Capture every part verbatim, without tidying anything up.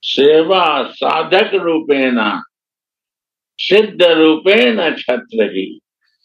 Seva sadhak rupena, siddha rupena chatrahi.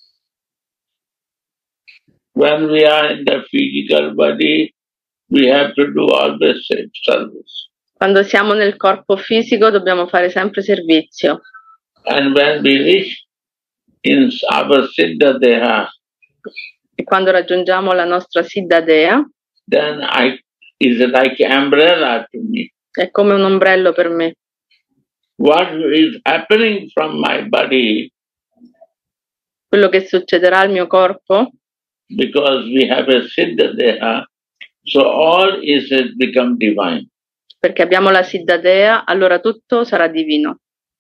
When we are in the physical body, we have to do always service. Quando siamo nel corpo fisico dobbiamo fare sempre servizio. And when we reach in our siddha deha, e quando raggiungiamo la nostra siddha dea, then I is like umbrella to me. È come un ombrello per me. What is happening from my body? Quello che succederà al mio corpo? Because we have a siddha deha, so all is become divine. Perché abbiamo la siddha dea, allora tutto sarà divino.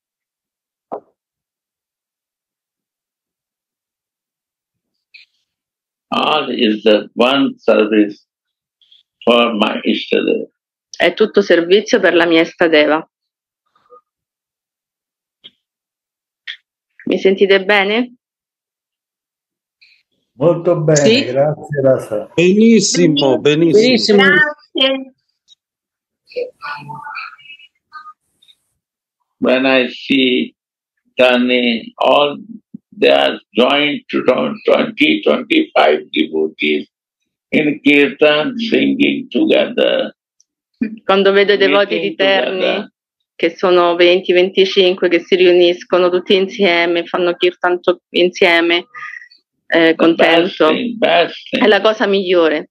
All is the one service for my Ishtadeva. È tutto servizio per la mia Istadeva. Mi sentite bene? Molto bene, sì? Grazie Rasa. Benissimo, benissimo. benissimo. Grazie. When I see turning all, they are joined to twenty, twenty-five devotees in Kirtan singing together. Quando vedo i devoti di Terni, che sono venti venticinque, che si riuniscono tutti insieme, fanno Kirtan insieme, eh, contento. Best thing, best thing. È la cosa migliore.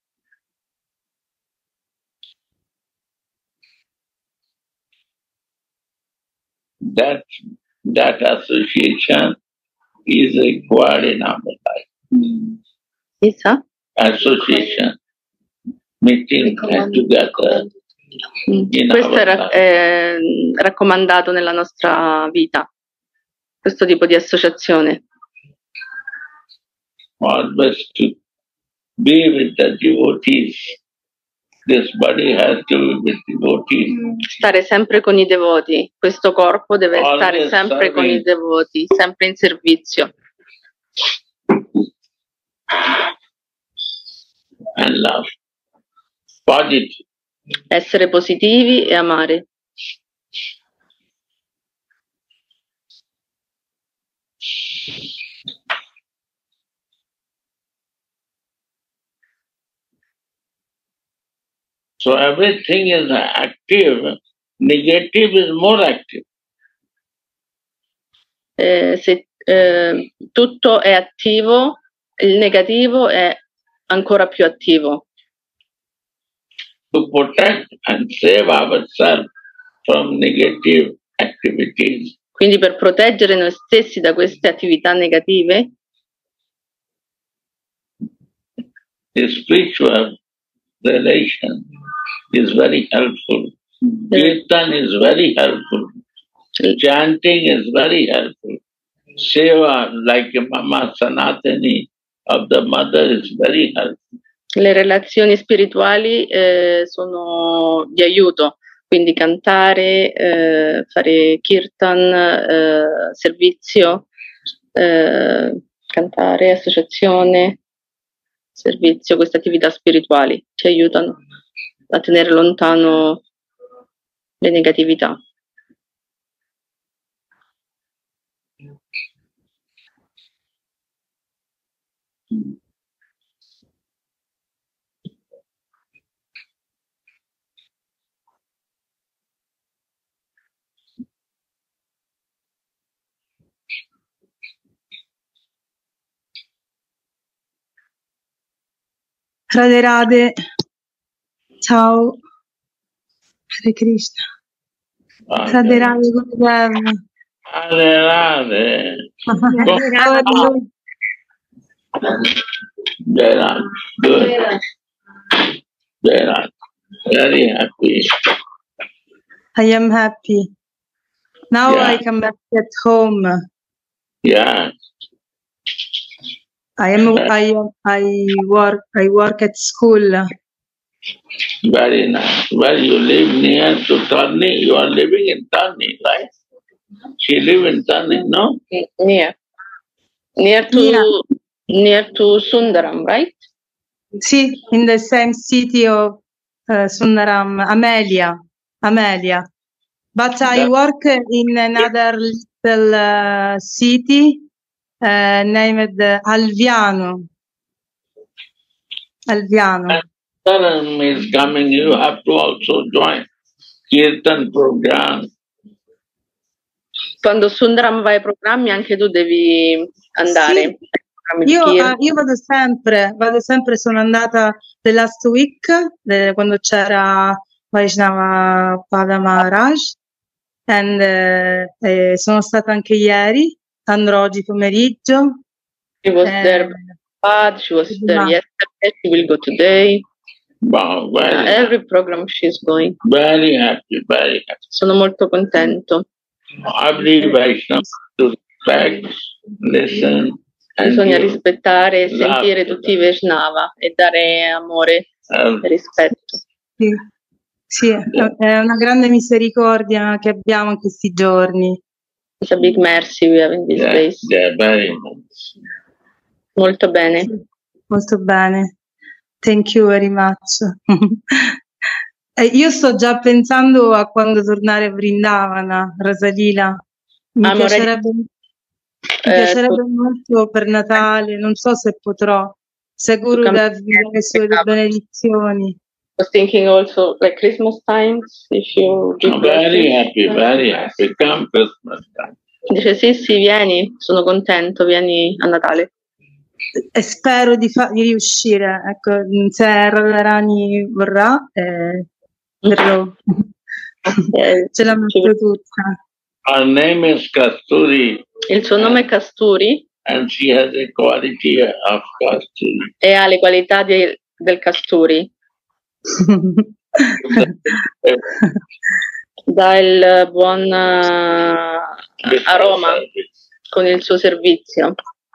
That, that association is required in our life. Isa? Association, meeting and together. In Questo è eh, raccomandato nella nostra vita, questo tipo di associazione. Always to be with the devotees. This body has to be with devotees. Stare sempre con i devoti, questo corpo deve Always stare sempre serving. con i devoti, sempre in servizio. And love. Positive. Essere positivi e amare. So everything is active, negative is more active. Eh, se eh, tutto è attivo, il negativo è ancora più attivo. To protect and save ourselves from negative activities. Quindi per proteggere noi stessi da queste attività negative, the spiritual relation is very helpful. Kirtan is very helpful. Chanting is very helpful. Seva, like Mama Sanatani of the mother, is very helpful. le relazioni spirituali eh, sono di aiuto, quindi cantare, eh, fare kirtan, eh, servizio, eh, cantare, associazione, servizio, queste attività spirituali ci aiutano a tenere lontano le negatività. Radhe Radhe, ciao, Hare Krishna. Okay. Radhe Radhe, Gurudev. Radhe Radhe. Jai good. Jai very happy. I am happy. Now Yeah. I come back at home. Yeah. I am I I work I work at school. Very nice. Well, you live near to Tarni. You are living in Tarni, right? She live in Tarni, no? Near, near to Yeah. near to Sundaram, right? Sì, in the same city of uh, Sundaram, Amelia. Amelia. but I work in another little uh, city uh, named Alviano. Alviano. Sundaram is coming, you have to also join Kirtan program. Quando Sundaram va ai programmi anche tu devi andare. Sì. Io, uh, io vado sempre, vado sempre, sono andata the last week, eh, quando c'era Vaishnava Pada Maharaj, and, eh, eh, sono stata anche ieri, andrò oggi pomeriggio. She was eh, there, bad, she was there yesterday, she will go today. Wow, very, uh, every program she's going. Very happy, very happy. Sono molto contento. Every Vaishnava to respect, listen. Bisogna rispettare e sentire tutti i Vaishnava e dare amore um, e rispetto. Sì, sì, è una grande misericordia che abbiamo in questi giorni. It's a big mercy we have in these yeah, days. Yeah, very much. Molto bene. Sì, molto bene. Thank you very much. eh, io sto già pensando a quando tornare a Vrindavana, Rasalila. Mi Amore. piacerebbe... Mi piacerebbe eh, molto per Natale, non so se potrò. Sicuro da vivere le sue benedizioni. I was thinking also like Christmas times, if you I'm very happy, very happy. Come Christmas time. Dice sì, sì, vieni, sono contento, vieni a Natale. E spero di, fa- di riuscire, ecco, se Radharani vorrà, eh, verrò. Okay. Ce la metto tutta. Her name is Kasturi. Il suo nome è Kasturi. And she has a quality of Kasturi. E ha le qualità di, del Kasturi. Dà il buon uh, aroma con il suo servizio.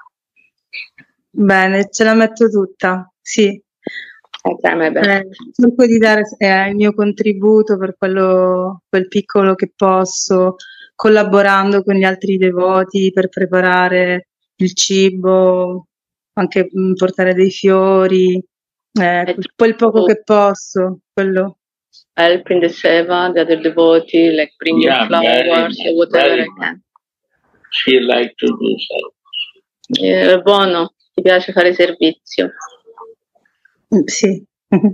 Bene, ce la metto tutta, sì. Okay, eh, cerco di dare eh, il mio contributo per quello, quel piccolo che posso, collaborando con gli altri devoti per preparare il cibo, anche mh, portare dei fiori, eh, quel poco che posso, quello. Help in the seva, the other devotee, like bringing yeah, flowers or whatever I can. She like to do so. È buono, ti piace fare servizio. Sì.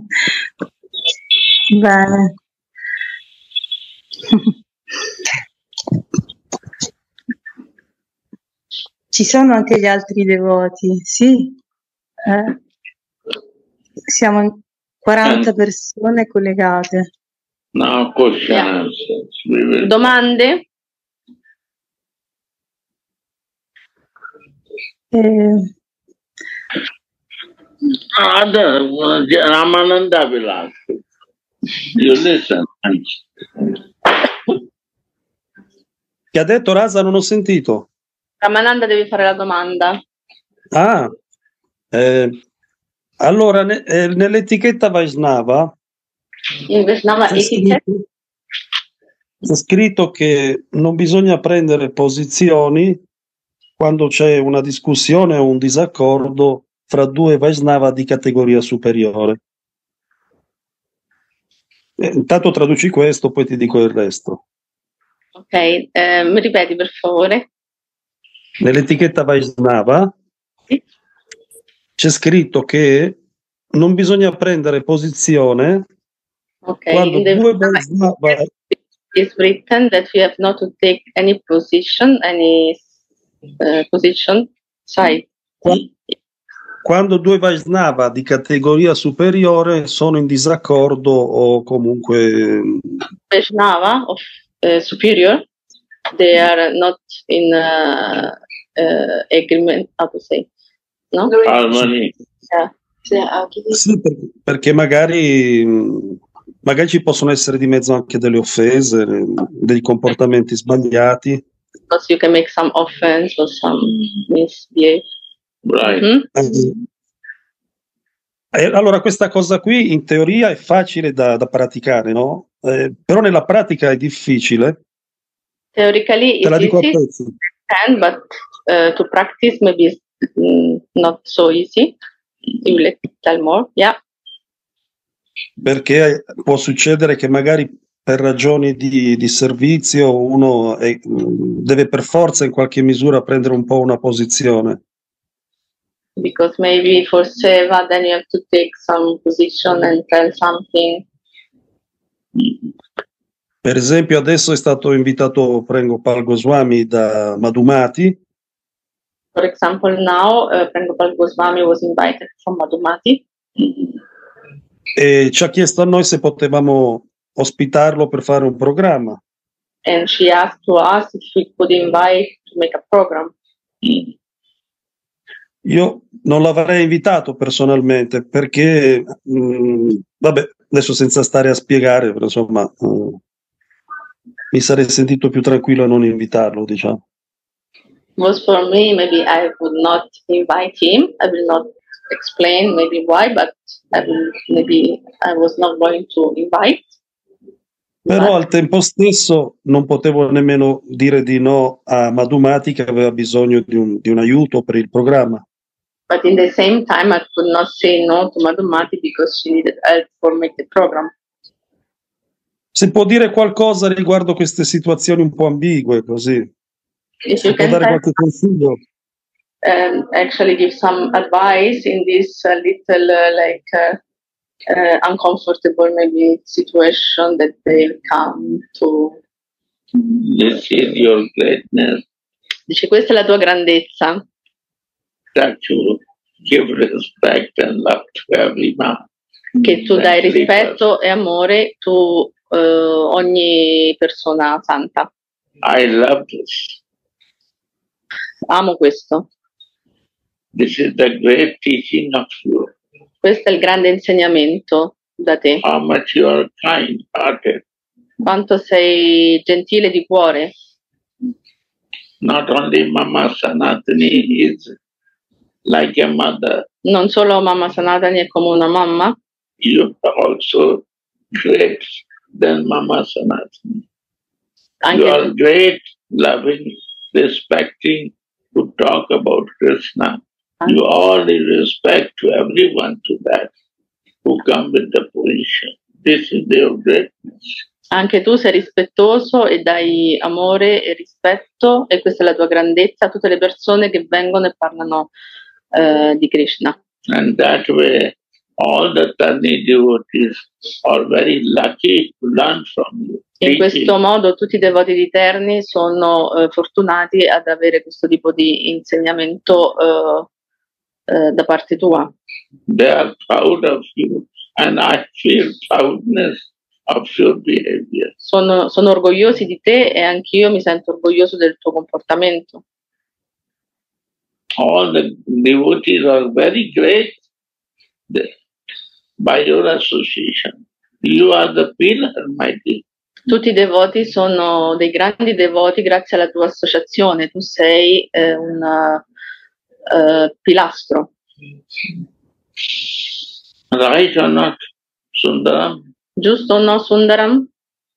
Bene. Ci sono anche gli altri devoti, sì. Eh. Siamo quaranta persone collegate. No, questions. Yeah. Domande? Eh. Other Ramananda will ask you. You listen. Che ha detto Rasa? Non ho sentito. Ramananda devi fare la domanda. Ah, eh, allora ne, eh, nell'etichetta Vaishnava in Vaishnava è scritto, è scritto che non bisogna prendere posizioni quando c'è una discussione o un disaccordo fra due Vaishnava di categoria superiore. Eh, intanto traduci questo, poi ti dico il resto. Ok, eh, mi ripeti per favore? Nell'etichetta Vaishnava sì. C'è scritto che non bisogna prendere posizione okay. quando due Vaishnava... It's written that we have not to take any position, any uh, position side. Quando, quando due Vaishnava di categoria superiore sono in disaccordo o comunque... Vaishnava of uh, superior, they are not in uh, uh, agreement, how to say, no? Harmony. Yeah. Sì, perché, perché magari, magari ci possono essere di mezzo anche delle offese, dei comportamenti sbagliati. Because you can make some offense or some misbehave. Right. Mm-hmm. Eh, allora questa cosa qui in teoria è facile da, da praticare, no? Eh, però nella pratica è difficile. Theoretically Te la it's dico easy, a pezzi. can, but uh, to practice maybe it's mm, not so easy. You will tell more, yeah. Perché può succedere che magari per ragioni di, di servizio uno è, deve per forza in qualche misura prendere un po' una posizione. Because maybe for Seva then you have to take some position and tell something. Per esempio adesso è stato invitato Prabhupada Goswami da Madhumati. For example, now uh, Prabhupada Goswami was invited from Madhumati. E ci ha chiesto a noi se potevamo ospitarlo per fare un programma. And she asked to us if we could invite to make a program. Io non l'avrei invitato personalmente perché, mh, vabbè, adesso senza stare a spiegare, però insomma, mh, mi sarei sentito più tranquillo a non invitarlo, diciamo. Was for me, maybe I would not invite him. I will not explain maybe why, but I will, maybe I was not going to invite. Però al tempo stesso non potevo nemmeno dire di no a Madhumati che aveva bisogno di un, di un aiuto per il programma. But in the same time, I could not say no to Madhumati because she needed help for make the program. Se può dire qualcosa riguardo queste situazioni un po' ambigue, così. If Se you può can dare help, qualche consiglio. um, actually give some advice in this uh, little uh, like uh, uh, uncomfortable maybe situation that they come to. This is your greatness, Dice, questa è la tua grandezza, that you give respect and love to everyone. che tu dai Every rispetto e amore tu eh, ogni persona santa. person. I love this. Amo questo. This is the great teaching of you. Questo è il grande insegnamento da te. How much you are kind-hearted. Quanto sei gentile di cuore. Not only Mama Sanatani is like a mother, Non solo mamma Sanatani è come una mamma, you are also great than Mama Sanatani. anche You are great, loving, respecting to talk about Krishna. You all the respect to everyone to that who come with the position. This is their greatness. Anche tu sei rispettoso e dai amore e rispetto, e questa è la tua grandezza a tutte le persone che vengono e parlano eh, di Krishna. And that way, all the Tani devotees are very lucky to learn from you. In Teaching. questo modo tutti i devoti di Terni sono eh, fortunati ad avere questo tipo di insegnamento eh, eh, da parte tua. They are proud of you, and I feel proudness of your behavior. Sono, sono orgogliosi di te e anch'io mi sento orgoglioso del tuo comportamento. All the devotees are very great the- by your association. You are the pillar, my dear. Tutti i devoti sono dei grandi devoti grazie alla tua associazione. Tu sei eh, un eh, pilastro. Right or not, Sundaram? Giusto o no, Sundaram?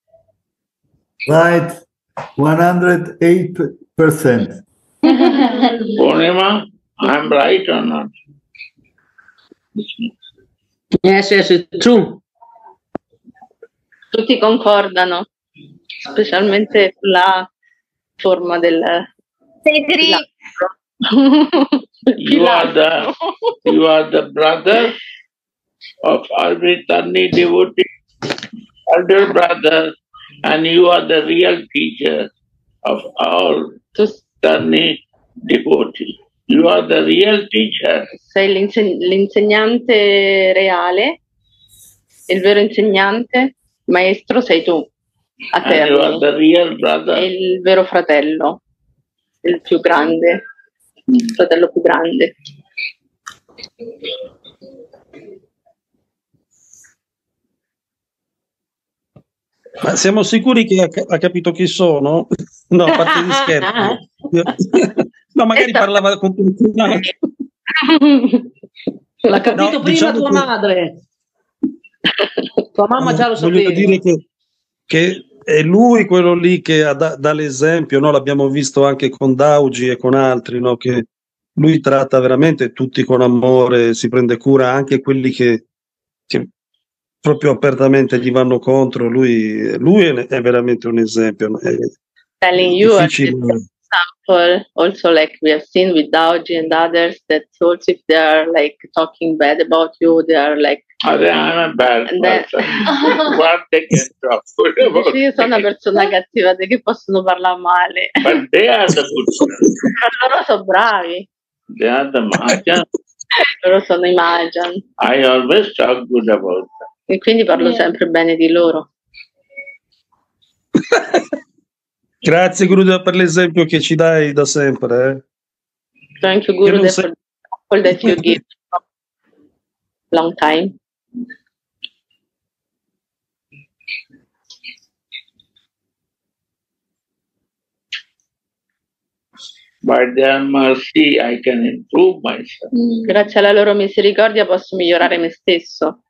Right, one hundred eight percent. Purnima, I'm right or not? Yes, yes, it's true. Tutti concordano, specialmente sulla forma del pilastro. You are the you are the brother of every Tani devotee, elder brother, and you are the real teacher of all Tu Tani devotees. You are the real teacher. sei l'inseg- l'insegnante reale, il vero insegnante, maestro sei tu, a And you are Terni, the real e brother. il vero fratello, il più grande, il fratello più grande. Ma siamo sicuri che ha, ha capito chi sono? No, a parte gli scherzi. No, magari Esatto. parlava con qualcun altro. L'ha capito No, prima diciamo tua che- madre. Tua mamma già lo Voglio sapeva. dire che, che è lui quello lì che ha da- dà l'esempio, no? L'abbiamo visto anche con Daugi e con altri, no? Che lui tratta veramente tutti con amore, si prende cura anche quelli che, che proprio apertamente gli vanno contro. Lui, lui è, è veramente un esempio. È telling you as difficile. example, also like we have seen with Daoji and others, that also if they are like talking bad about you, they are like I'm a bad And then- person. What they can talk good about io sono una me. persona cattiva, di che possono parlare male. But they are the good ones. Però loro sono bravi, They are the Mahajans. loro sono i Mahajan, I always talk good about them. e quindi parlo sempre bene di loro. Grazie Gurudev per l'esempio che ci dai da sempre. Eh. Thank you, Che non Gurudev, sei- for the example that you give. Long time. By their mercy, I can improve myself. Grazie alla loro misericordia posso migliorare me stesso.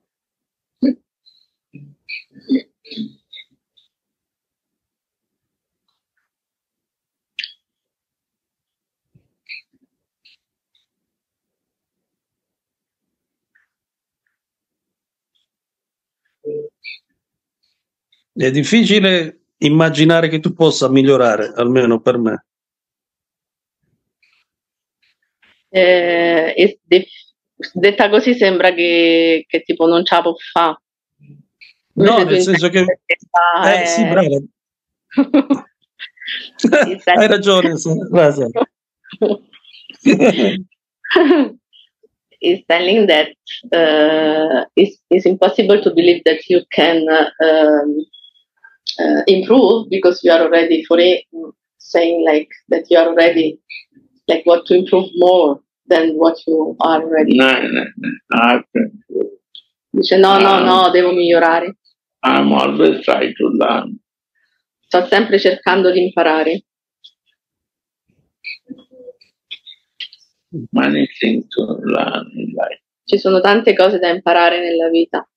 È difficile immaginare che tu possa migliorare, almeno per me. Eh, è dif- detta così sembra che, che tipo non ce la può fare. No, nel senso che... Eh, sì, bravo. Hai ragione, sì, grazie. Is telling that uh, it's, it's impossible to believe that you can uh, um, uh, improve because you are already for it, saying like that you are already like what to improve more than what you are already. No, no, no. I have to improve. Dice no, no, no, devo migliorare. I'm always trying to learn. Sto sempre cercando di imparare. Many things to learn in life. Ci sono tante cose da imparare nella vita.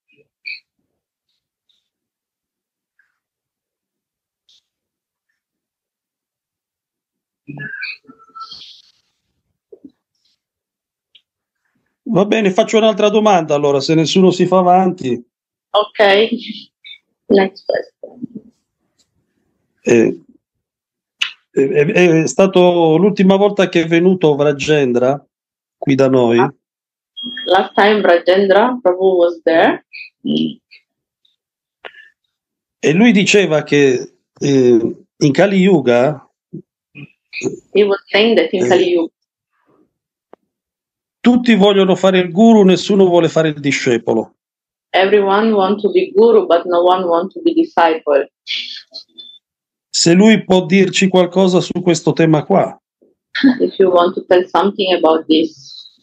Va bene, faccio un'altra domanda allora, se nessuno si fa avanti. Ok. Next question. Eh, è, è stato l'ultima volta che è venuto Vrajendra qui da noi. Last time Rajendra Prabhu was there. Mm. E lui diceva che eh, in Kali Yuga He was saying that in Eh. Kali Yuga tutti vogliono fare il guru, nessuno vuole fare il discepolo. everyone want to be guru, but no one want to be disciple. Se lui può dirci qualcosa su questo tema qua. If you want to tell something about this,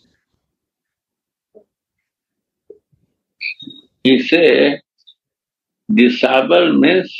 He said, disciple means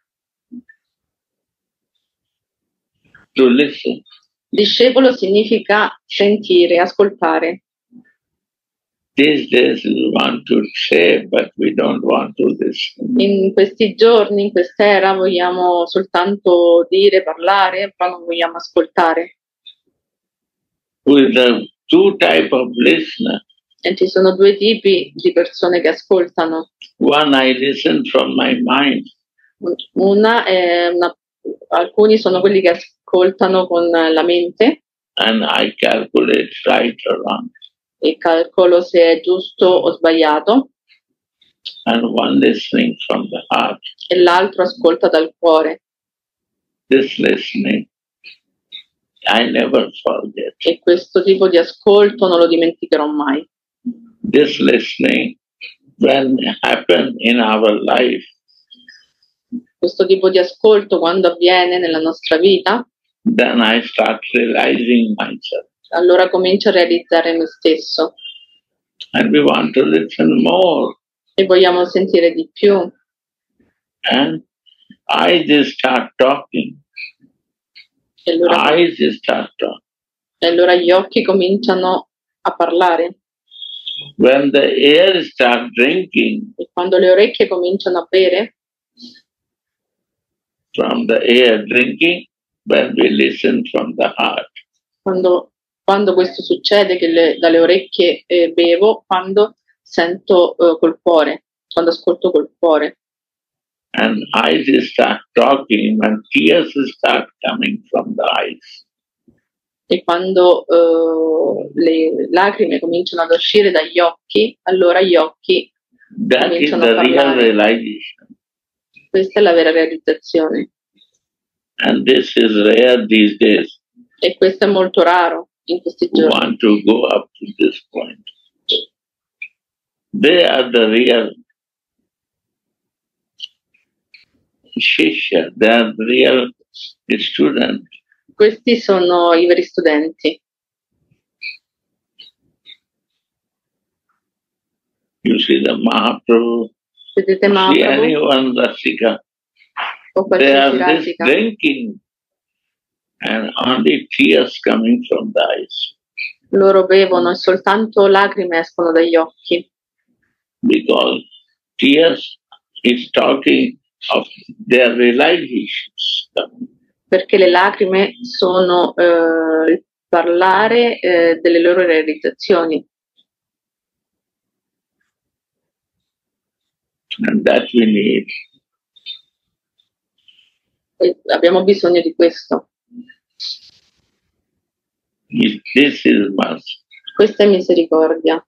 to listen. discepolo significa sentire, ascoltare. These days we want to say, but we don't want to listen. In questi giorni, in quest'era, vogliamo soltanto dire, parlare, ma non vogliamo ascoltare. With the two type of listener, E ci sono due tipi di persone che ascoltano. one I listen from my mind, Una è una, alcuni sono quelli che ascoltano con la mente and I calculate right or wrong, e calcolo se è giusto o sbagliato, and one listening from the heart. e l'altro ascolta dal cuore. This listening, I never forget. E questo tipo di ascolto non lo dimenticherò mai. This listening, when happen in our life, Questo tipo di ascolto quando avviene nella nostra vita, then I start realizing myself. allora comincio a realizzare me stesso And we want to listen more. e vogliamo sentire di più. And I just start talking. E allora, I just start talking. e allora gli occhi cominciano a parlare. When the air start drinking E quando le orecchie cominciano a bere, from the air drinking, when we listen from the heart. quando, quando questo succede, che le- dalle orecchie eh, bevo, quando sento eh, col cuore. quando ascolto col cuore. And eyes start talking and tears start coming from the eyes. E quando uh, le lacrime cominciano ad uscire dagli occhi, allora gli occhi That is cominciano a the real parlare. realization. Questa è la vera realizzazione. And this is rare these days. E questo è molto raro in questi Who giorni. want to go up to this point. They are the real Shishya, they are the real student. Questi sono i veri studenti. You see the Mahaprabhu, Vedete see Mahaprabhu anyone Rasika, o they qualsiasi are this Rasika? drinking and only tears coming from the eyes. Loro bevono e soltanto lacrime escono dagli occhi, Because tears is talking of their realizations. perché le lacrime sono eh, il parlare eh, delle loro realizzazioni. And that we need. E abbiamo bisogno di questo. This is must. Questa è misericordia.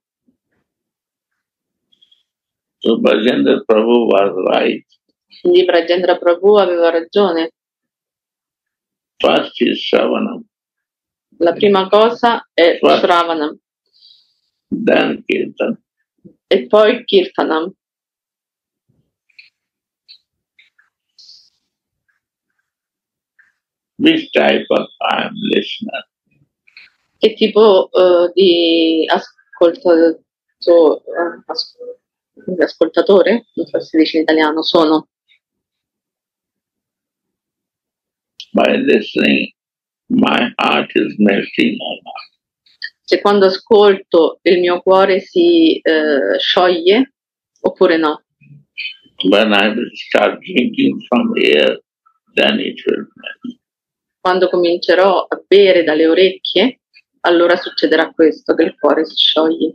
So Bhajendra Prabhu was right. Quindi Brajendra Prabhu aveva ragione. First is Shravanam, La prima cosa è What? Shravanam then Kirtan. e poi Kirtanam. Which type of I am listener? Che tipo eh, di ascoltato, eh, as- ascoltatore, non so se si dice in italiano, sono? By listening, my heart is melting or not. Se quando ascolto il mio cuore si eh, scioglie oppure no. When I will start drinking from air, then it will melt. Quando comincerò a bere dalle orecchie, allora succederà questo, che il cuore si scioglie.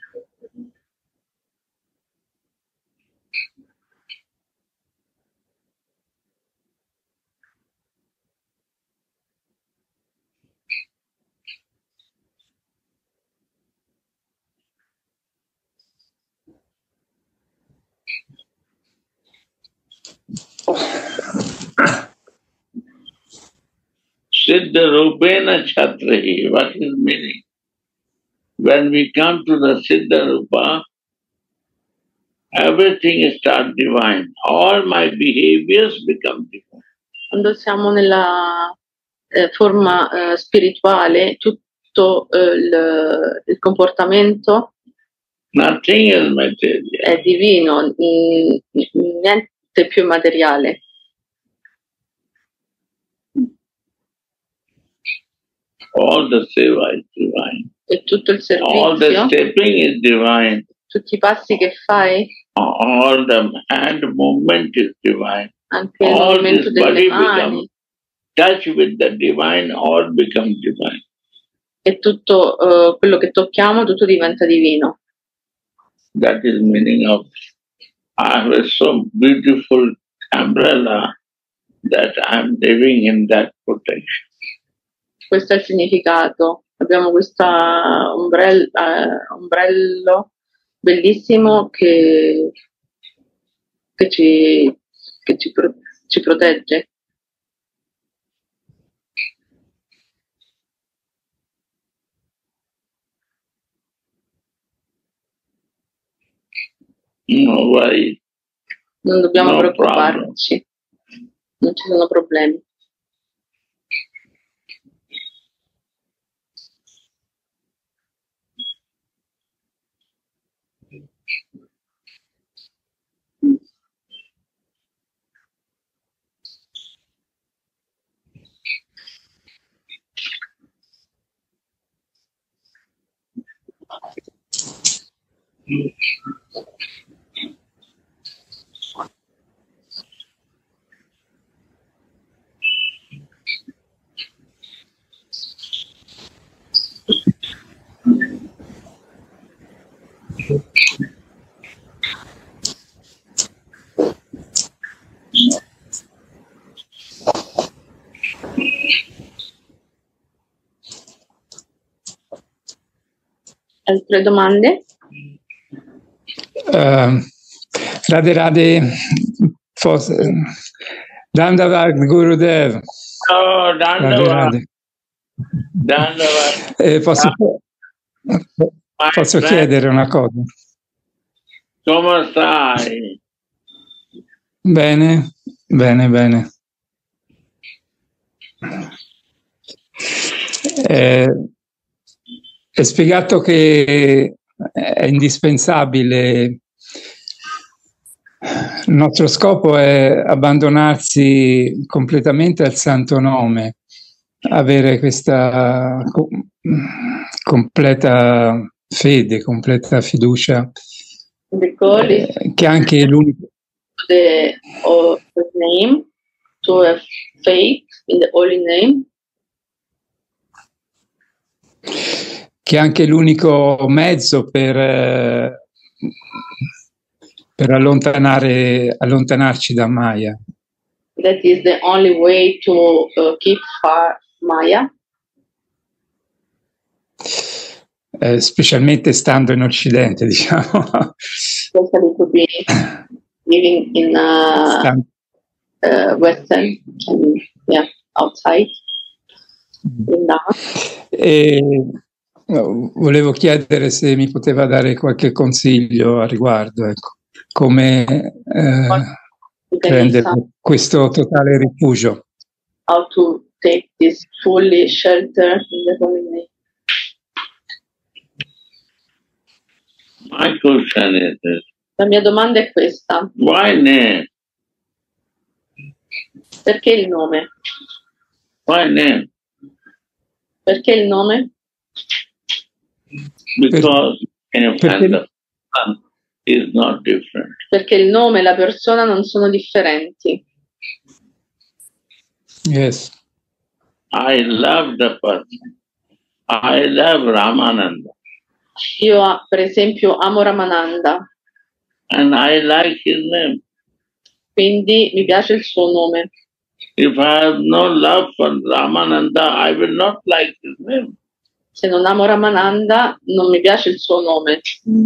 Siddha Rupena Chatrahi, what is meaning? When we come to the Siddha Rupa, everything starts divine. All my behaviors become divine. Quando siamo nella eh, forma eh, spirituale, tutto eh, il, il comportamento Nothing is material. è divino, n- niente più materiale. All the seva is divine. E tutto il All the servizio, stepping is divine. tutti i passi che fai, All the hand movement is divine. anche il All movimento this delle body mani, becomes touch with the divine, all becomes divine. e tutto eh, quello che tocchiamo, tutto diventa divino. That is meaning of I have a so beautiful umbrella that I am living in that protection. Questo è il significato. Abbiamo questa ombrell- eh, ombrello bellissimo che, che, ci, che ci, pro- ci protegge. No worry. Non dobbiamo No preoccuparci, non ci sono problemi. Altre domande? Uh, Radhe Radhe, Dandavad Gurudev. Oh, Radhe Dandavad. Radhe. Dandavad. Eh, posso My posso friend, chiedere una cosa? come stai? Bene, bene, bene. Eh, è spiegato che è indispensabile. Il nostro scopo è abbandonarsi completamente al santo nome, avere questa co- completa fede, completa fiducia, The goal is eh, che anche l'unico, the of the name, to have faith in the holy name, che è anche l'unico mezzo per, eh, per allontanare, allontanarci da Maya. that is the only way to uh, keep far Maya, Eh, specialmente stando in Occidente, diciamo. especially to be living in uh, Stan- uh, Western, I mean, yeah, outside, Vrindavan. E no, volevo chiedere se mi poteva dare qualche consiglio a riguardo, ecco, come eh, You can give prendere some questo totale rifugio. how to take this fully shelter in the holy name. My question is this. La mia domanda è questa: Why name? perché il nome? Why name? Perché il nome? Because name Perché- and the son is not different. Perché il nome e la persona non sono differenti. Yes. I love the person. I love Ramananda. Io, per esempio, amo Ramananda, And I like his name. quindi mi piace il suo nome. If I have no love for Ramananda, I will not like his name. Se non amo Ramananda, non mi piace il suo nome.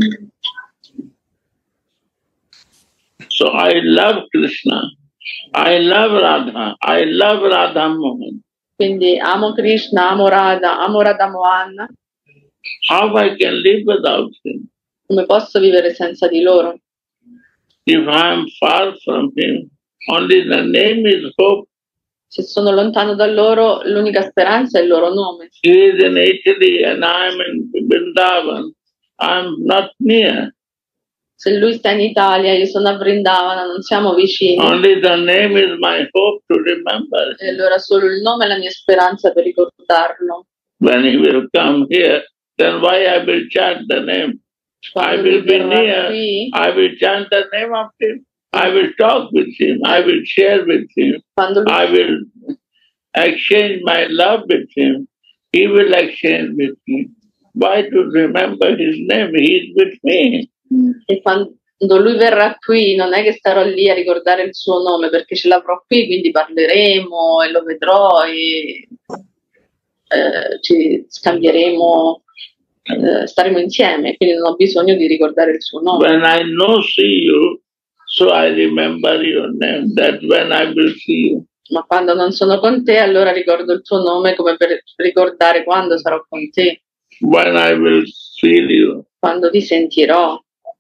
So I love Krishna. I love Radha. I love Radha Mohan. Quindi amo Krishna, amo Radha, amo Radha Mohan. How I can live without him? Come posso vivere senza di loro? If I am far from him, only the name is hope. Se sono lontano da loro, l'unica speranza è il loro nome. He is in Italy and I am in Vrindavan. I am not near. Se lui sta in Italia, io sono a Vrindavana, non siamo vicini. Only the name is my hope to remember. E allora solo il nome è la mia speranza per ricordarlo. When he will come here, then why I will chant the name? I Quando will lui be verrà near. qui, I will chant the name of him. I will talk with him. I will share with him. quando lui I will exchange my love with him. He will exchange with me. Why to remember his name? He is with me. E quando lui verrà qui non è che starò lì a ricordare il suo nome, perché ce l'avrò qui, quindi parleremo e lo vedrò e eh, ci scambieremo, eh, staremo insieme, quindi non ho bisogno di ricordare il suo nome. When I no see you, so I remember your name. That when I will see you. Ma quando non sono con te, allora ricordo il tuo nome come per ricordare quando sarò con te, When I will feel you. quando ti sentirò.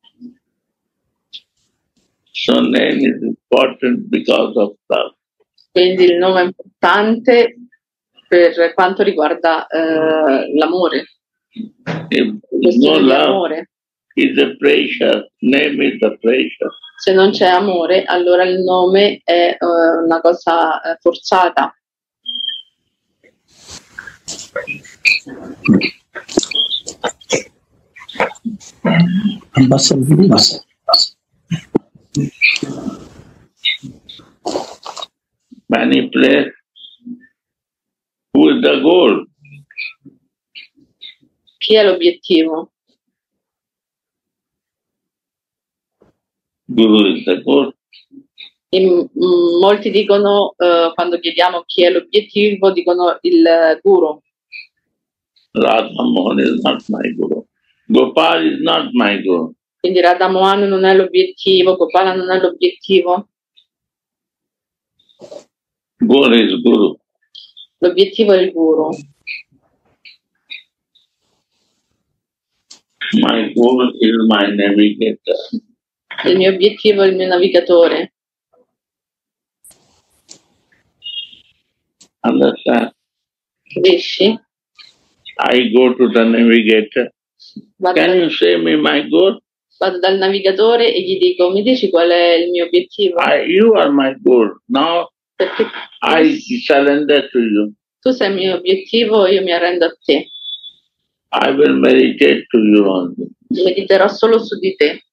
So name is important because of love. Quindi il nome è importante per quanto riguarda eh, l'amore, If no questione di love amore. is a pressure, name is a pressure. Se non c'è amore, allora il nome è eh, una cosa eh, forzata. Many place, who is the goal? Chi è l'obiettivo? Guru is the goal. In- m- molti dicono, eh, quando chiediamo chi è l'obiettivo, dicono il guru. Radha Mohan is not my guru. Gopal is not my goal. Quindi Radha Mohan non è l'obiettivo, Gopala non è l'obiettivo. Goal is Guru. L'obiettivo è il Guru. My goal is my navigator. Il mio obiettivo è il mio navigatore. Understand? Capisci? I go to the navigator. Vado, Can dal, you say me my goal? vado dal navigatore e gli dico, mi dici qual è il mio obiettivo? I, you are my goal. Now Perché I surrender to you. tu sei il mio obiettivo, io mi arrendo a te. I will meditate to you only. Mediterò solo su di te.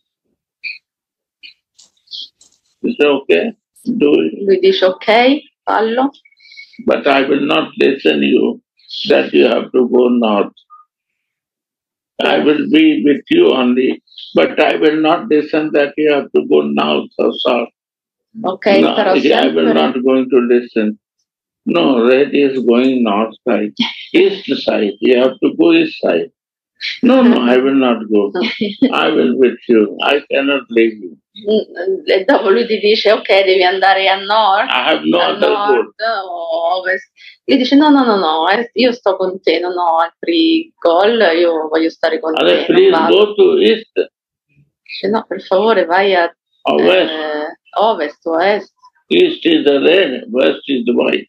Is it okay? Do it. Lui dice ok, fallo, But I will not listen you that you have to go north. I will be with you only, but I will not listen that you have to go north or south. ok? No, Sarò I will sempre... not going to listen. No, red is going north side, east side. You have to go east side. No, no, I will not go. I will with you. I cannot leave you. E dopo lui ti dice ok, devi andare a nord, I have no a other goal. nord o ovest. Lui dice no, no, no, no, eh, io sto con te, non ho altri goal, io voglio stare con Other te. Non please vado. go to east Dice no, per favore vai a or west. eh, ovest o est. East is the red, west is the white.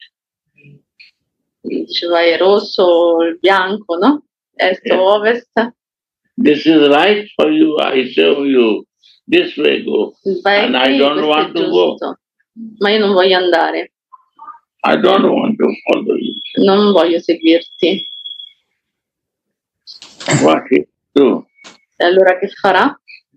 Dice vai rosso, il bianco, no? Est o Yeah. ovest. This is right for you. I show you. This way go. Vai And I qui, don't questo want è to go. giusto. Ma io non voglio andare, I don't want to follow you. non voglio seguirti. What he do? E allora che farà?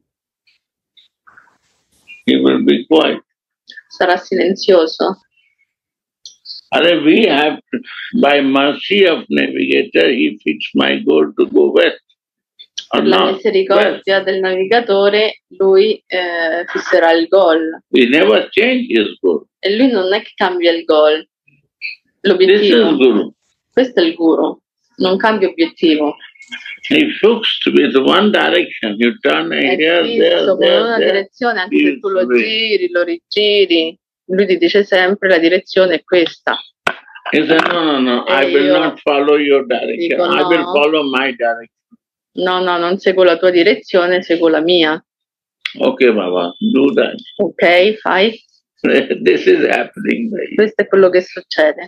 He will be quiet. Sarà silenzioso. And we have, to, by mercy of navigator, he fixed my goal to go west. Or Per la not west. misericordia del navigatore, lui eh, fisserà il goal. He never changed his goal. E lui non è che cambia il goal, This is l'obiettivo. Guru. Questo è il guru, non cambia obiettivo. He fixed with one direction. You turn È here, there, fisso con there, una there. direzione, anche se tu lo Is way. giri, lo rigiri. Lui ti dice sempre la direzione è questa. He said, no, no, no, I E will io not follow your direction. dico I will no. follow my direction. No, no, non seguo la tua direzione, seguo la mia. Okay, Baba, do that. Ok, fai. This is happening. Questo è quello che succede.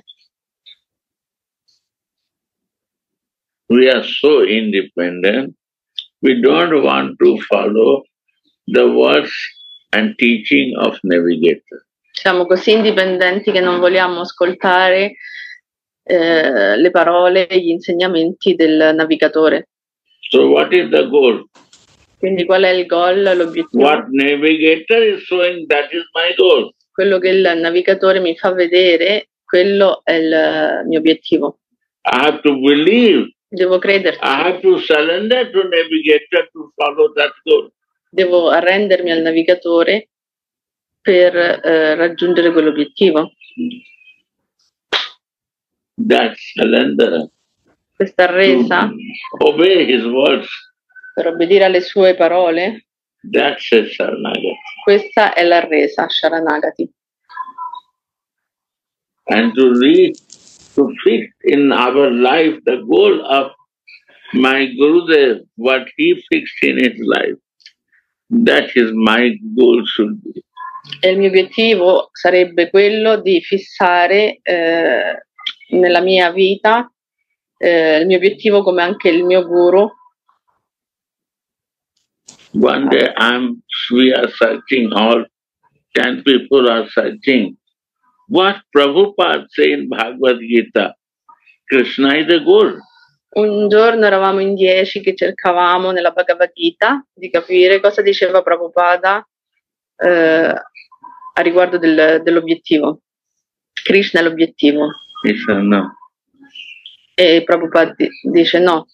We are so independent. We don't want to follow the words and teaching of navigator. Siamo così indipendenti che non vogliamo ascoltare eh, le parole e gli insegnamenti del navigatore. So what is the goal? Quindi qual è il goal, l'obiettivo? What navigator is showing, that is my goal. Quello che il navigatore mi fa vedere, quello è il mio obiettivo. I have to believe. Devo crederci, I have to surrender to navigator to follow that goal. devo arrendermi al navigatore per eh, raggiungere quell'obiettivo. That surrender. Questa resa To obey his words. per obbedire alle sue parole, That's a Sharanagati. questa è la resa, Sharanagati. And to reach, to fix in our life the goal of my Gurudev, what he fixed in his life, that is my goal should be. E il mio obiettivo sarebbe quello di fissare eh, nella mia vita eh, il mio obiettivo come anche il mio guru. One day I'm, we are searching, all ten people are searching. What Prabhupada say in Bhagavad Gita? Krishna is the goal. Un giorno eravamo in dieci che cercavamo nella Bhagavad Gita di capire cosa diceva Prabhupada eh, a riguardo del, dell'obiettivo. Krishna è l'obiettivo. He said, no. E Prabhupada di- dice no,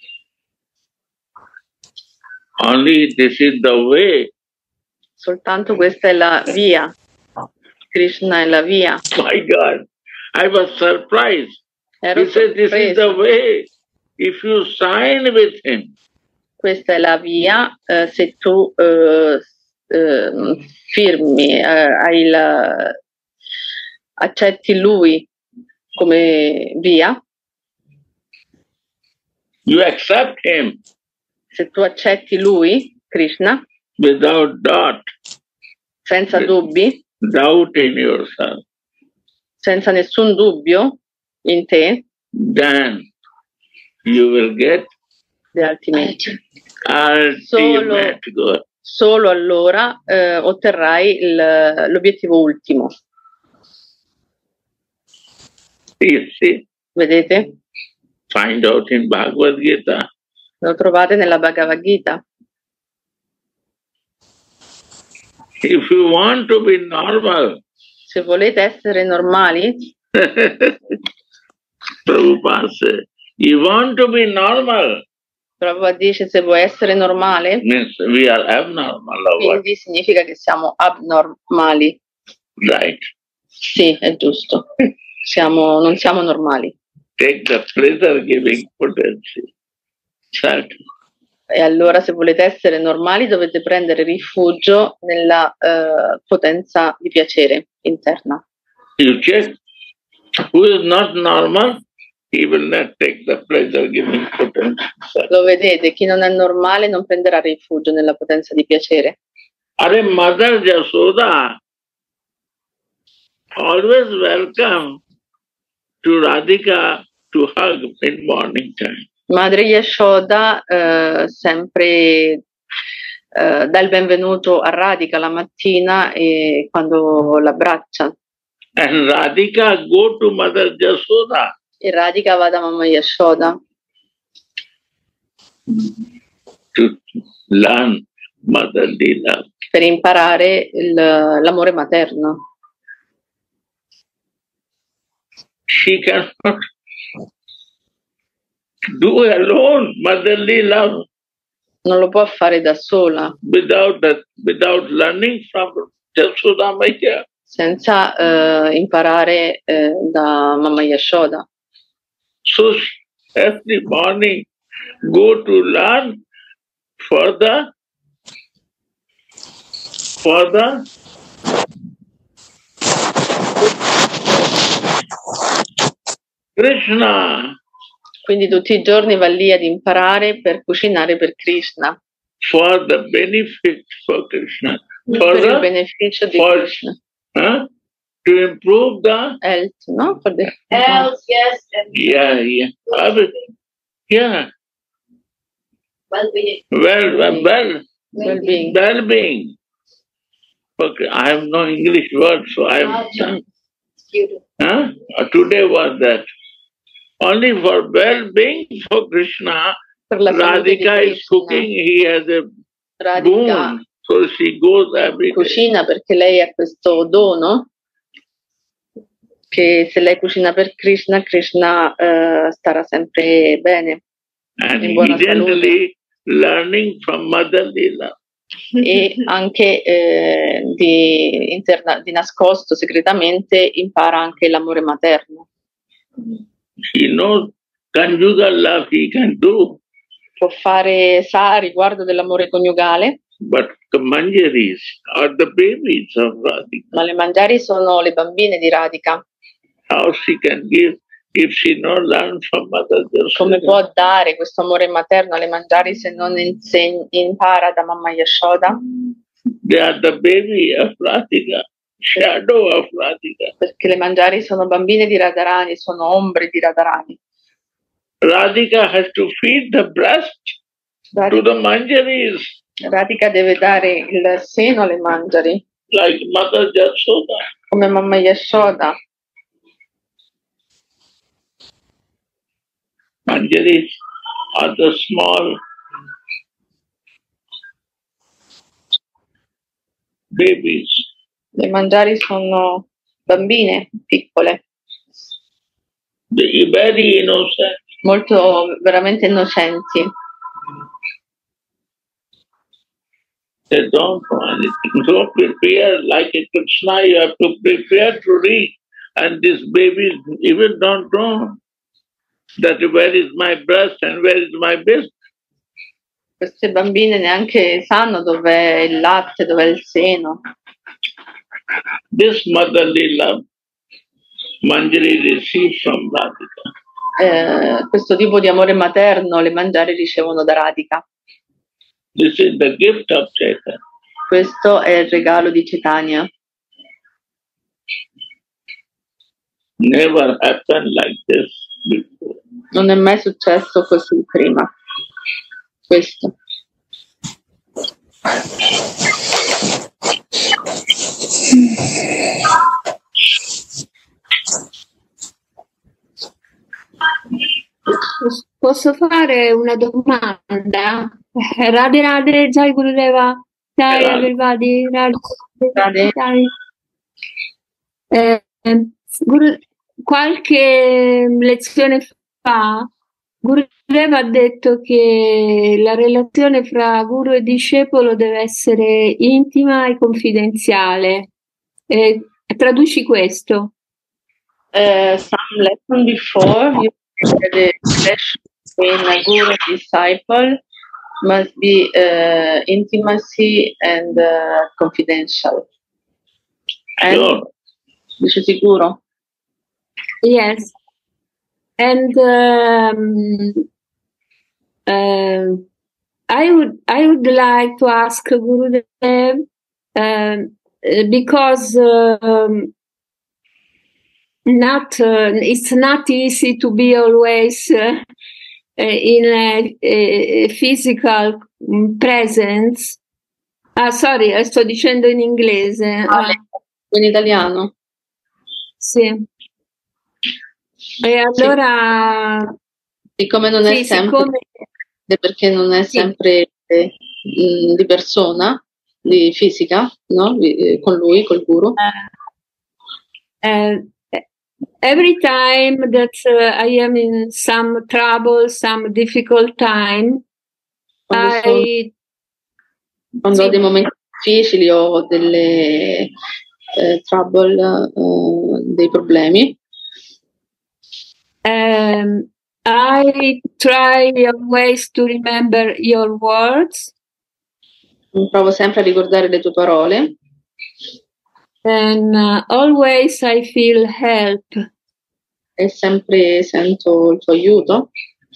Only this is the way. soltanto questa è la via. Krishna è la via. My God, I was surprised. Ero He said, this is the sorpresa. way. If you sign with him, questa è la via, eh, se tu eh, eh, firmi, eh, hai la, accetti lui come via, you accept him se tu accetti lui, Krishna, without doubt, senza dubbi, doubt in yourself, senza nessun dubbio in te, then you will get the ultimate. ultimate good. Solo allora eh, otterrai il- l'obiettivo ultimo. You see, Vedete? find out in Bhagavad Gita. Lo trovate nella Bhagavad Gita. If you want to be normal, Se volete essere normali, Prabhupada said, you want to be normal, Prabhupada dice se vuoi essere normale, means we are abnormal or what? quindi significa che siamo abnormali. Right. Sì, è giusto. Siamo, non siamo normali. Take the pleasure-giving potency. Certo. E allora se volete essere normali dovete prendere rifugio nella eh, potenza di piacere interna. You check who is not normal, he will not take the pleasure-giving potency. Certo. Lo vedete, chi non è normale non prenderà rifugio nella potenza di piacere. Are Mother Jasoda always welcome to Radhika to hug in morning time. Madre Yashoda eh, sempre eh, dà il benvenuto a Radhika la mattina e quando l'abbraccia. And Radhika go to Mother Jasoda E Radhika va da mamma Yashoda to learn motherly love. per imparare il- l'amore materno. She cannot do alone motherly love Non lo può fare da sola, without that, without learning from Jasoda Maya. senza eh, imparare eh, da mamma Yashoda. So she, every morning go to learn for the for the Krishna, Quindi tutti i giorni va lì ad imparare per cucinare per Krishna, for the benefit for Krishna, for per il the beneficio di for- Krishna. huh? To improve the Health, no? For the- Health, yes, and yeah yeah everything. Yeah well-being. well well well well-being. well-being. Okay, I have no English word, so I am. Beautiful. Huh? Uh, Today was that. Only for well-being for Krishna, Per la salute di Radhika is Krishna. cooking. He has a Radhika boon, so she goes every day. cucina perché lei ha questo dono che se lei cucina per Krishna, Krishna eh, starà sempre bene And in buona salute. evidently learning from motherly love. E anche eh, di, interna- di nascosto, segretamente, impara anche l'amore materno. He knows conjugal love he can do, Può fare, sa riguardo dell'amore coniugale, but the manjaris are the babies of Radhika. ma le mangiari sono le bambine di Radhika. How she can give if she not learn from Mother Come Jasoda? può dare questo amore materno alle mangiari se non inseg- impara da mamma Yashoda? They are the baby of Radhika, shadow of Radhika. Perché le mangiari sono bambine di Radharani, sono ombre di Radharani. Radhika has to feed the breast to Radhika, the manjaris, Radhika deve dare il seno alle mangiari, like Mother Jasoda. come mamma Yashoda. Manjaris are the small babies. Le mangiari sono bambine piccole, They are very innocent. molto veramente innocenti. They don't know anything. Don't prepare like a Krishna. You have to prepare to read. And these babies even don't know that where is my breast and where is my breast. Queste bambine neanche sanno dov'è il latte, dov'è il seno. This motherly love Manjari received from Radhika. Eh, questo tipo di amore materno le Manjari ricevono da Radhika. This is the gift of Chaitanya. Questo è il regalo di Chaitanya. Never happened like this before. Non è mai successo così prima. Questo. Posso fare una domanda? Radhe Radhe, Jai Gurudeva, Jai everybody, Radhe Radhe. Jai. Eh, Guru, qualche lezione fa Gurudeva ha detto che la relazione fra guru e discepolo deve essere intima e confidenziale. Eh, traduci questo. Uh, some lesson before, you said that the relation between a guru and disciple must be uh, intimacy and uh, confidential. And Sure. dice sicuro? Yes. And um, uh, I would I would like to ask Gurudev um, because um, not uh, it's not easy to be always uh, in a, a physical presence. Ah, sorry, sto dicendo in inglese. Ah, in italiano? Sì. E allora, siccome non sì, è sempre, siccome, perché non è sì. sempre eh, di persona, di fisica, no? Di, con lui, col guru. Uh, uh, every time that uh, I am in some trouble, some difficult time, Quando, sono, I, quando sì. ho dei momenti difficili o ho delle eh, trouble, uh, dei problemi, Um, I try always to remember your words. provo sempre a ricordare le tue parole. And uh, always I feel help. E sempre sento il tuo aiuto.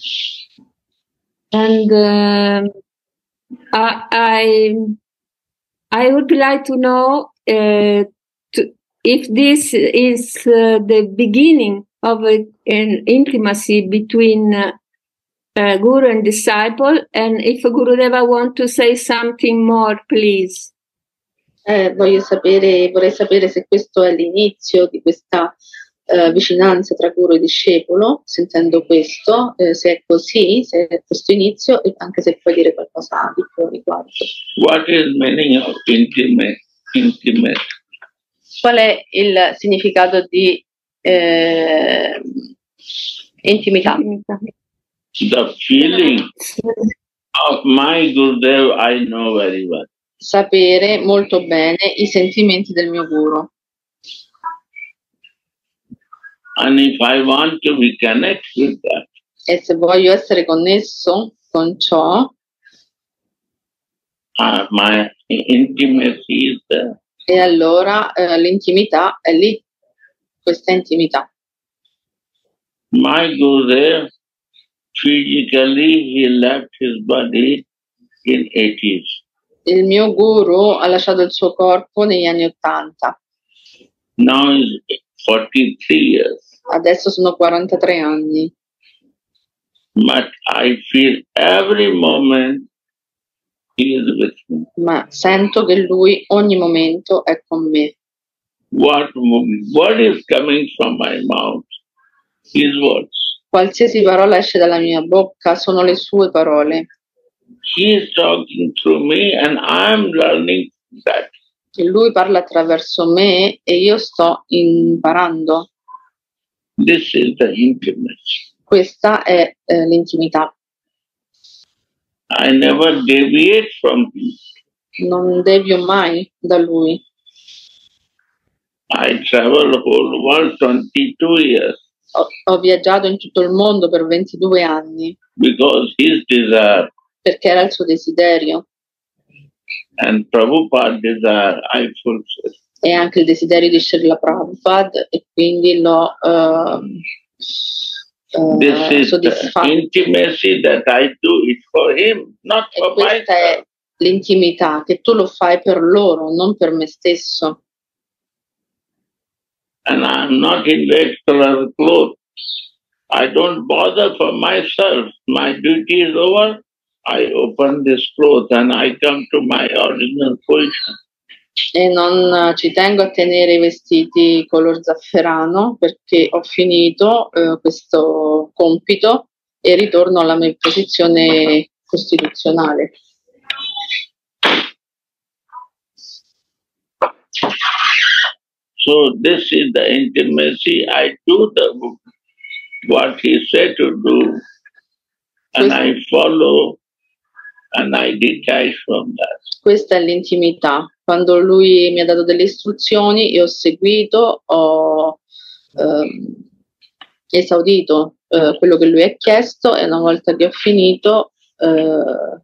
And uh, I, I I would like to know uh, to, if this is uh, the beginning of a, an intimacy between uh, uh, guru and disciple, and if Gurudeva want to say something more, please. Eh, voglio sapere, vorrei sapere se questo è l'inizio di questa uh, vicinanza tra guru e discepolo, sentendo questo, eh, se è così, se è questo inizio, e anche se puoi dire qualcosa di più riguardo. What is the meaning of intimate? Intimate. Qual è il significato di eh, intimità? The feeling of my Gurudev I know very well. Sapere molto bene i sentimenti del mio guru. And if I want to be connected with that, e se voglio essere connesso con ciò, uh, my intimacy is there. E allora eh, l'intimità è lì, questa intimità. My Gurudev, physically he left his body in eighties. Il mio guru ha lasciato il suo corpo negli anni ottanta. Now is forty-three years. Adesso sono quarantatré anni. But I feel every moment he is with me. Ma sento che lui ogni momento è con me. What word is coming from my mouth? His words. Qualsiasi parola esce dalla mia bocca sono le sue parole. He is talking through me and I am learning that. E lui parla attraverso me e io sto imparando. This is the intimacy. Questa è eh, l'intimità. I never deviate from him. Non devio mai da lui. I travel the whole world twenty-two years. Ho, ho viaggiato in tutto il mondo per ventidue anni. Because his desire. perché era il suo desiderio. And Prabhupada desire, I fulfill. E anche il desiderio di Srila Prabhupada, e quindi l'ho uh, uh, This is the soddisfatto. intimacy that I do it for him, not E for questa myself. è l'intimità, che tu lo fai per loro, non per me stesso. And I'm not in red color clothes. I don't bother for myself. My duty is over. I open this cloth and I come to my original position. E non ci tengo a tenere i vestiti color zafferano perché ho finito eh, questo compito e ritorno alla mia posizione costituzionale. So this is the intimacy. I do the what he said to do, and I follow, and I detach from that. Questa è l'intimità. Quando lui mi ha dato delle istruzioni, io ho seguito, ho ehm, esaudito eh, quello che lui ha chiesto, e una volta che ho finito, eh,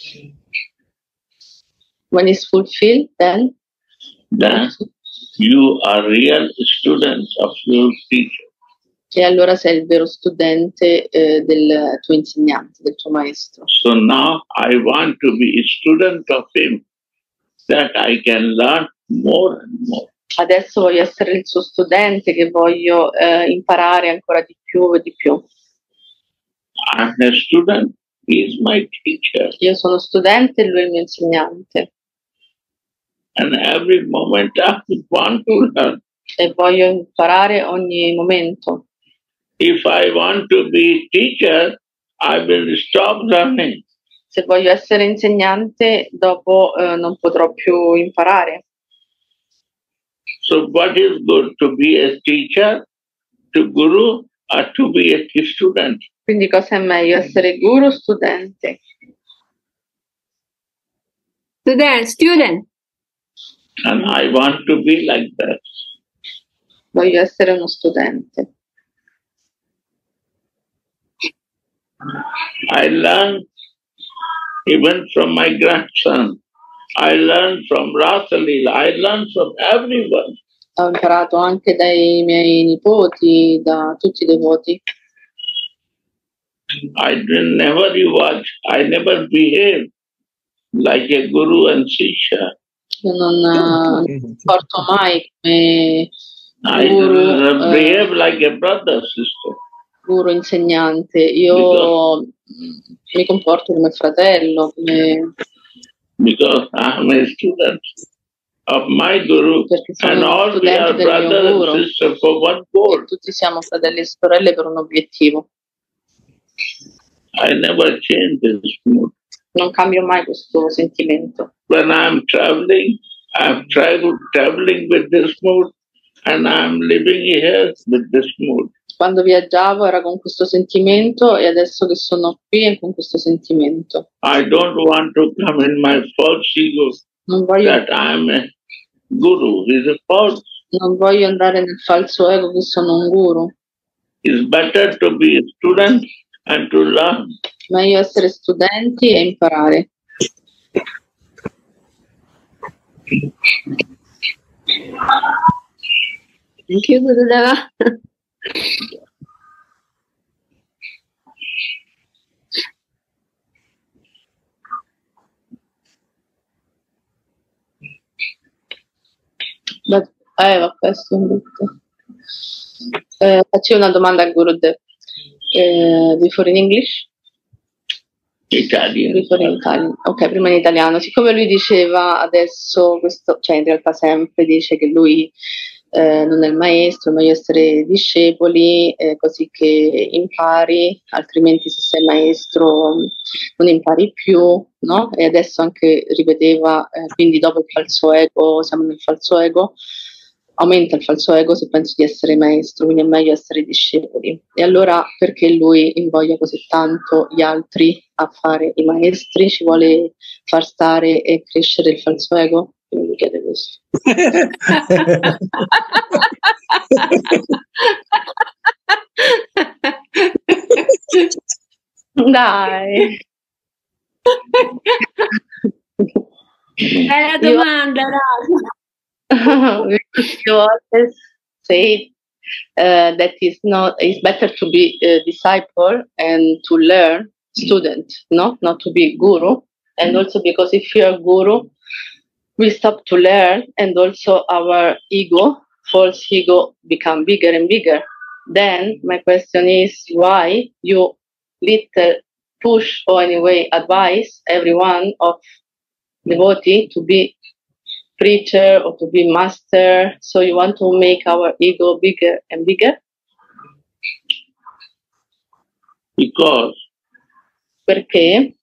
when it's fulfilled, then, Then you are real student of your teacher. e allora sei il vero studente eh, del tuo insegnante, del tuo maestro. So now I want to be a student of him, that I can learn more and more. Adesso voglio essere il suo studente, che voglio eh, imparare ancora di più e di più. I'm a student, he is my teacher. Io sono studente e lui è il mio insegnante. And every moment I want to learn. E voglio imparare ogni momento. If I want to be teacher, I will stop learning. Se voglio essere insegnante, dopo eh, non potrò più imparare. So what is good, to be a teacher, to guru, or to be a student? Quindi cosa è meglio, essere guru o studente? Student, student. And I want to be like that. Voglio essere uno studente. I learn even from my grandson. I learn from Rasalila. I learn from everyone. Ho imparato anche dai miei nipoti, da tutti i devoti. I didn't never watch. I never behave like a guru and sisha. Io non eh, mi porto mai come I guru, eh, behave like a brother, sister. guru insegnante. Io mi comporto come fratello, come... Because I am a student of my guru, perché sono and all we are studente del mio brother guru. and sister for one goal. E tutti siamo fratelli e sorelle per un obiettivo. I never change this mood. Non cambio mai questo sentimento. When I'm traveling, I'm travel, traveling with this mood, and I'm living here with this mood. Quando viaggiavo era con questo sentimento, e adesso che sono qui è con questo sentimento. I don't want to come in my false ego Non voglio, that I'm a guru. It's a false. non voglio andare nel falso ego che sono un guru. It's better to be a student and to learn. Meglio essere studenti e imparare. Thank you, Gurudeva. But I have a question. Eh, faccio una domanda a Gurudev. Eh, before in English? Italian. Before in Italian. Ok, prima in italiano. Siccome lui diceva adesso, questo, cioè in realtà sempre dice che lui eh, non è il maestro, è meglio essere discepoli, eh, così che impari, altrimenti se sei maestro non impari più, no? E adesso anche ripeteva, eh, quindi dopo il falso ego, siamo nel falso ego, aumenta il falso ego se penso di essere maestro, quindi è meglio essere discepoli. E allora perché lui invoglia così tanto gli altri a fare i maestri? Ci vuole far stare e crescere il falso ego? Quindi mi chiede questo. Dai. Bella domanda, Raja. You always say uh, that it's not. It's better to be a disciple and to learn, student, no, not to be guru. And also because if you are guru, we stop to learn, and also our ego, false ego, become bigger and bigger. Then my question is why you little push or anyway advise everyone of devotee to be preacher or to be master. So you want to make our ego bigger and bigger? Because Perché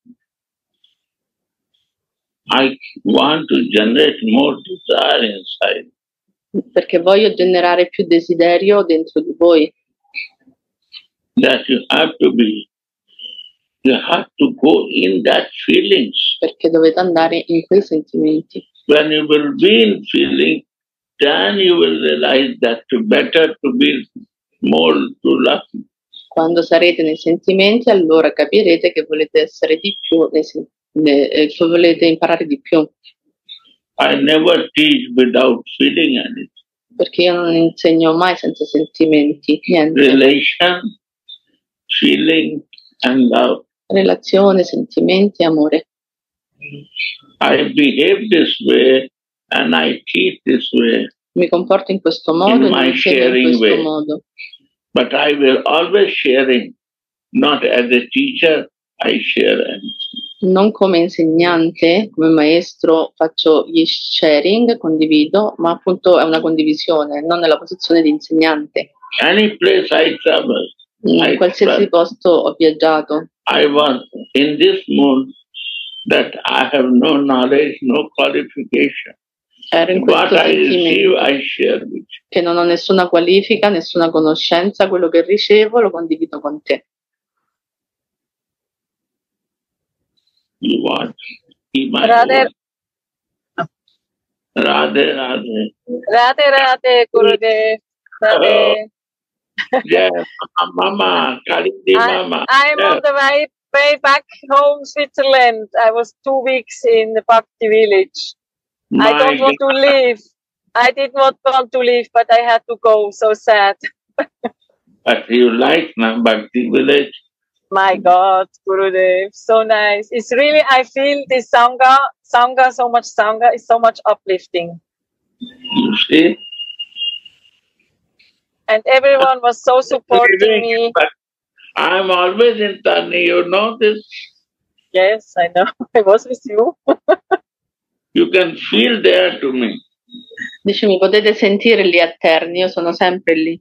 I want to generate more desire inside. Perché voglio generare più desiderio dentro di voi. That you have to be, you have to go in that feelings. Perché dovete andare in quei sentimenti. When you will be in feeling, then you will realize that it's better to be more to love. Quando sarete nei sentimenti, allora capirete che volete essere di più, nei sen- ne- eh, che volete imparare di più. I never teach without feeling anything. Perché io non insegno mai senza sentimenti, niente. Relation, feeling, and love. Relazione, sentimenti, amore. I behave this way and I teach this way, Mi comporto in questo modo In e my mi insegno in sharing questo way. modo. but I will always sharing, not as a teacher, I share anything. Non come insegnante, come maestro faccio gli sharing, condivido, ma appunto è una condivisione, non nella posizione di insegnante. Any place I travel, In I qualsiasi travel. posto ho viaggiato, I was in this mood that I have no knowledge, no qualification. ero in What questo I receive, sentimento I share with you. che non ho nessuna qualifica, nessuna conoscenza, quello che ricevo lo condivido con te. You want see my Radhe, voice. Radhe, Radhe. Radhe, Radhe, Gurudev. Radhe. Yeah, Mama, Kalindi I, Mama. I'm Yeah. on the way, way back home, Switzerland. I was two weeks in the Bhakti village. I My don't want to God. leave. I did not want to leave, but I had to go. So sad. But you like na Bhakti village? My God, Gurudev, so nice. It's really, I feel this Sangha, Sangha, so much Sangha is so much uplifting. You see? And everyone was so supporting me. But I'm always in Tani, you know this? Yes, I know. I was with you. You can feel there to me. Dice, mi potete sentire lì a Terni, io sono sempre lì.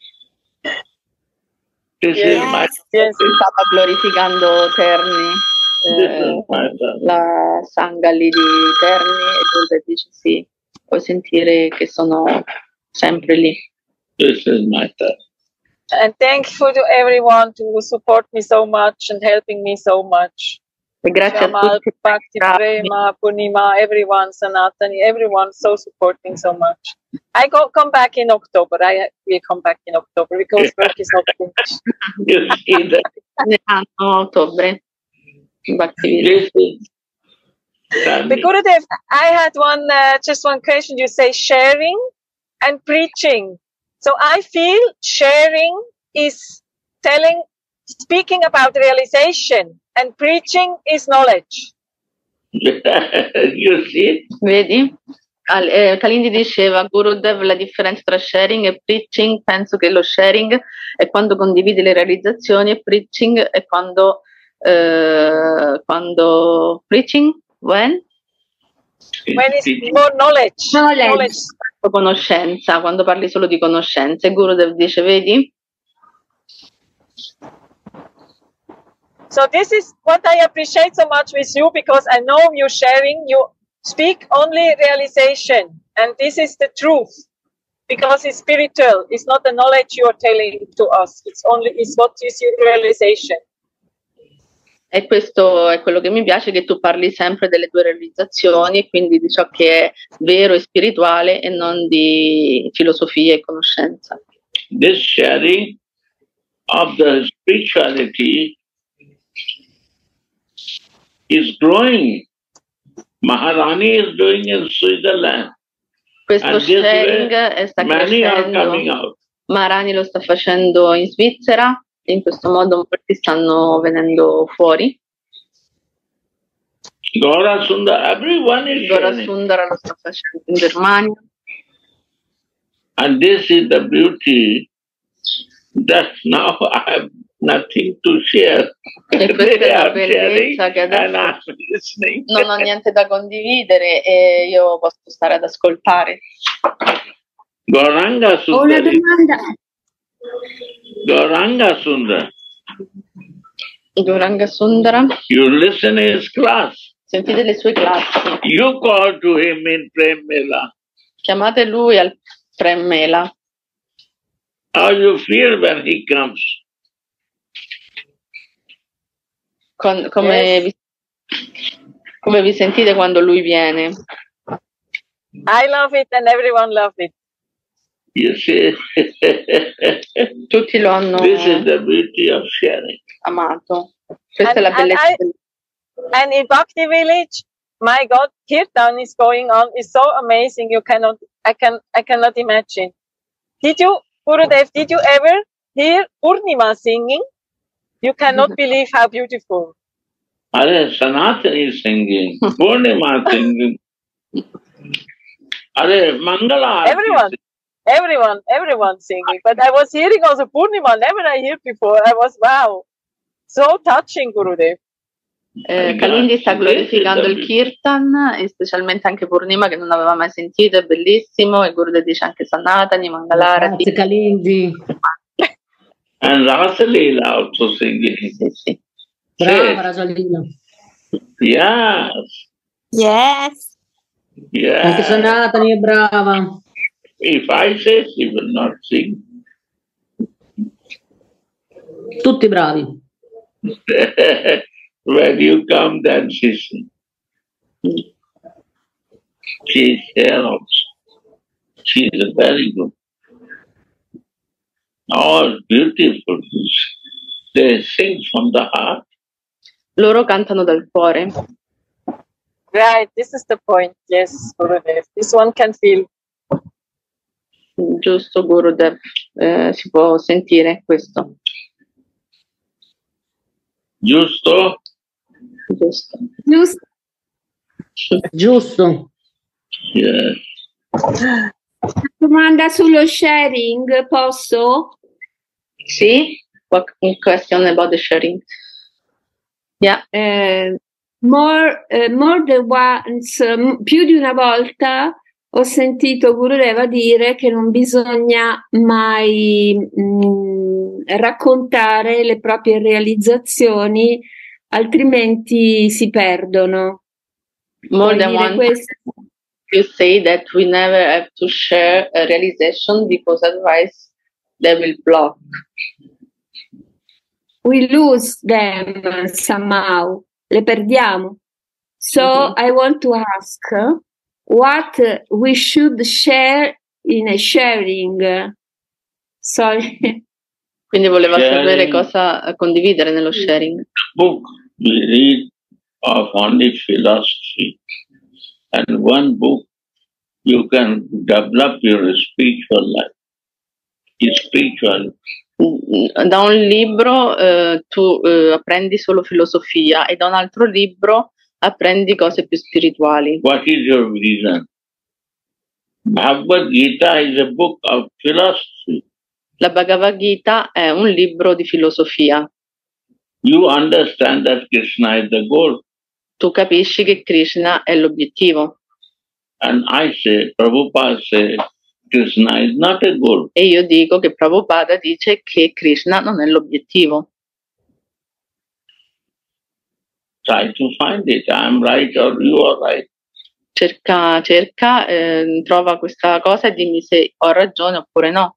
This Yes. is my Yes. Stava glorificando Terni, this eh, is my son. la sangha lì di Terni, e Giulia dice sì, puoi sentire che sono sempre lì. This is my son. And thankful to everyone to support me so much and helping me so much. E grazie a Shamal, tutti. Bhakti, Prema, Purnima, everyone, Sanatani, everyone so supporting so much. I go come back in October. I will come back in October because work is not finished. You see that? Anno ottobre. Bhakti Village. This is But Tani. Gurudev, I had one, uh, just one question. You say sharing and preaching. So I feel sharing is telling, speaking about realization, and preaching is knowledge. You see? Vedi? Al- eh, Kalindi diceva, Gurudev, la differenza tra sharing e preaching, penso che lo sharing è quando condividi le realizzazioni e preaching è quando, eh, quando preaching, when? When it's more knowledge. Knowledge. Conoscenza, quando parli solo di conoscenza. E Gurudev dice, vedi? So this is what I appreciate so much with you, because I know you sharing, you speak only realization, and this is the truth, because it's spiritual. It's not the knowledge you are telling to us. It's only it's what is your realization. E questo è quello che mi piace, che tu parli sempre delle tue realizzazioni, e quindi di ciò che è vero e spirituale e non di filosofia e conoscenza. This sharing of the spirituality is growing. Maharani is doing in Switzerland. Questo And this sharing way, sta many are coming crescendo. out. Maharani lo sta facendo in Svizzera, e in questo modo molti stanno venendo fuori. Gaura Sundar, everyone is Gaura sharing. Sundara lo sta facendo in Germania. And this is the beauty that now I have nothing to share. E questa They è la are sharing bellezza che and adesso I'm listening. non ho niente da condividere e io posso stare ad ascoltare. Gauranga Ho una Sundari. domanda. Gauranga Sundar. Gauranga Sundara, You listen his class. sentite le sue classi. You call to him in Prem Mela. Chiamate lui al Prem Mela. How you feel when he comes? Con- come, Yes. vi, come vi sentite quando lui viene? I love it and everyone loves it. You see, Tutti lo hanno this is the beauty of sharing. amato. Questa And, è la and, bellezza. I, del- and in Bhakti Village, my God, Kirtan is going on. It's so amazing. You cannot, I can, I cannot imagine. Did you, Gurudev, did you ever hear Purnima singing? You cannot believe how beautiful. Are Sanatani is singing, Purnima singing. Are Mangala. Aarti Everyone. singing. Everyone, everyone singing. But I was hearing also Purnima, never I heard before. I was, wow, so touching, Gurudev. Eh, Kalindi sta glorificando il Kirtan e specialmente anche Purnima che non aveva mai sentito, è bellissimo, e Gurudev dice anche Sanatani, Mangalarati. Grazie Kalindi. And Rasalila also singing. Sì, sì. Brava Rasalina. Yes, Yes. Anche yes. Sanatani è brava. If I say she will not sing. Tutti bravi. When you come, then she sings. She is here also. She is very good. All beautiful. They sing from the heart. Loro cantano dal cuore. Right, this is the point. Yes, Gurudev. This one can feel. Giusto, Gurudev, eh, si può sentire questo. Giusto? Giusto. Giusto. Giusto. Yes. Domanda sullo sharing, posso? Sì? What question about the sharing? Yeah. Eh, more, eh, more than once, m- più di una volta ho sentito Gurudeva dire che non bisogna mai mh, raccontare le proprie realizzazioni, altrimenti si perdono. More Puoi than dire one questo? you say that we never have to share a realization because otherwise they will block. We lose them somehow, le perdiamo. So Mhm. I want to ask what we should share in a sharing. Sorry. Quindi voleva Sharing. sapere cosa condividere nello sharing. Book we read of only philosophy. And one book you can develop your spiritual life. Your spiritual. Da un libro eh, tu eh, apprendi solo filosofia e da un altro libro apprendi cose più spirituali. What is your vision? Bhagavad Gita is a book of philosophy. La Bhagavad Gita è un libro di filosofia. You understand that Krishna is the goal. Tu capisci che Krishna è l'obiettivo. And I say, Prabhupada says, Krishna is not a goal. E io dico che Prabhupada dice che Krishna non è l'obiettivo. Try to find it. I'm right or you are right. Cerca, cerca, eh, trova questa cosa e dimmi se ho ragione oppure no.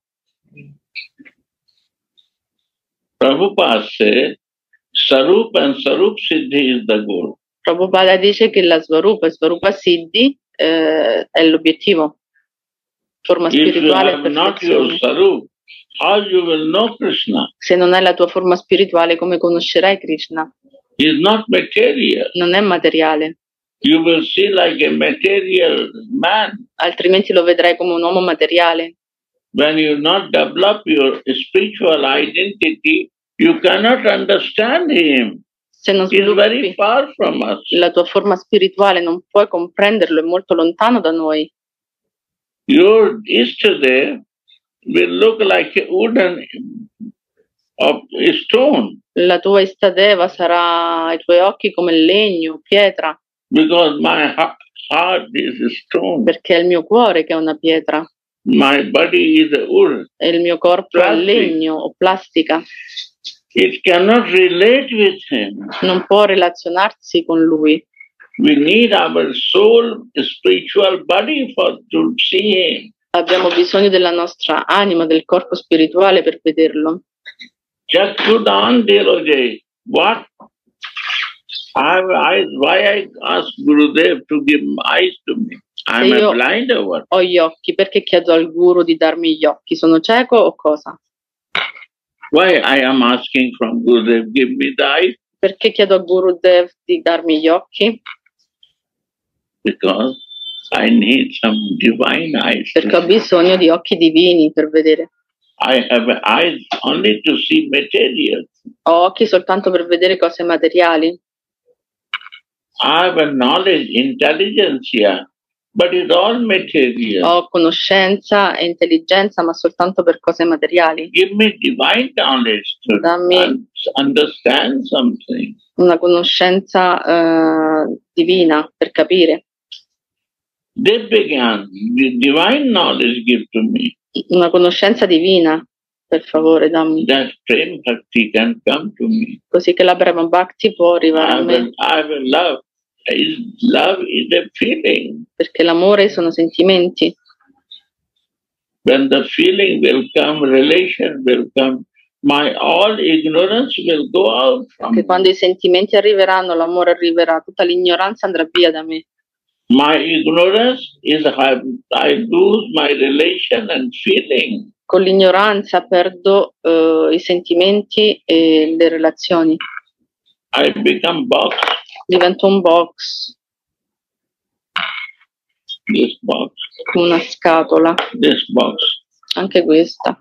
Prabhupada says, Sarup and Sarup Siddhi is the goal. Prabhupada dice che la Svarupa e Svarupa Siddhi eh, è l'obiettivo. Forma If you spirituale e have not your perfezione. Sarup, how you will know Krishna? Se non hai la tua forma spirituale, come conoscerai Krishna? He's not material. Non è materiale. You will see like a material man. Altrimenti lo vedrai come un uomo materiale. When you not develop your spiritual identity, you cannot understand him. Se non He's very sviluppi far from us. la tua forma spirituale, non puoi comprenderlo, è molto lontano da noi. Your yesterday will look like a wooden of stone. La tua istadeva sarà ai tuoi occhi come legno, pietra, Because my ha- heart is stone. perché è il mio cuore che è una pietra My body is a wood. e il mio corpo è Plastic. legno o plastica. It cannot relate with him. Non può relazionarsi con lui. We need our soul, spiritual body for to see him. Abbiamo bisogno della nostra anima, del corpo spirituale per vederlo. Chakshudan Deloje. What? I have eyes. Why I ask Gurudev to give eyes to me? I'm Se io a blind or what? ho gli occhi, perché chiedo al guru di darmi gli occhi? Sono cieco o cosa? Why I am asking from Gurudev, give me the eyes? Perché chiedo al Gurudev di darmi gli occhi? Because I need some divine eyes. Perché ho bisogno di occhi divini per vedere. I have eyes only to see material. Ho occhi soltanto per vedere cose materiali. I have a knowledge, intelligence here, but it's all material. Ho conoscenza e intelligenza, ma soltanto per cose materiali. Give me divine knowledge to Dammi un- understand something. una conoscenza eh, divina per capire. They began the divine knowledge give to me. Una conoscenza divina, per favore, dammi. That prem bhakti can come to me. Così che la Brahma Bhakti può I arrivare a me. will, I will love. Is love is a feeling. Perché l'amore sono sentimenti. When the feeling will come, relation will come. My all ignorance will go out from Che me. quando i sentimenti arriveranno, l'amore arriverà, tutta l'ignoranza andrà via da me. My ignorance is I, I lose my relation and feeling. Con l'ignoranza perdo eh, i sentimenti e le relazioni. I become box. Divento un box, This box. una scatola, This box. anche questa.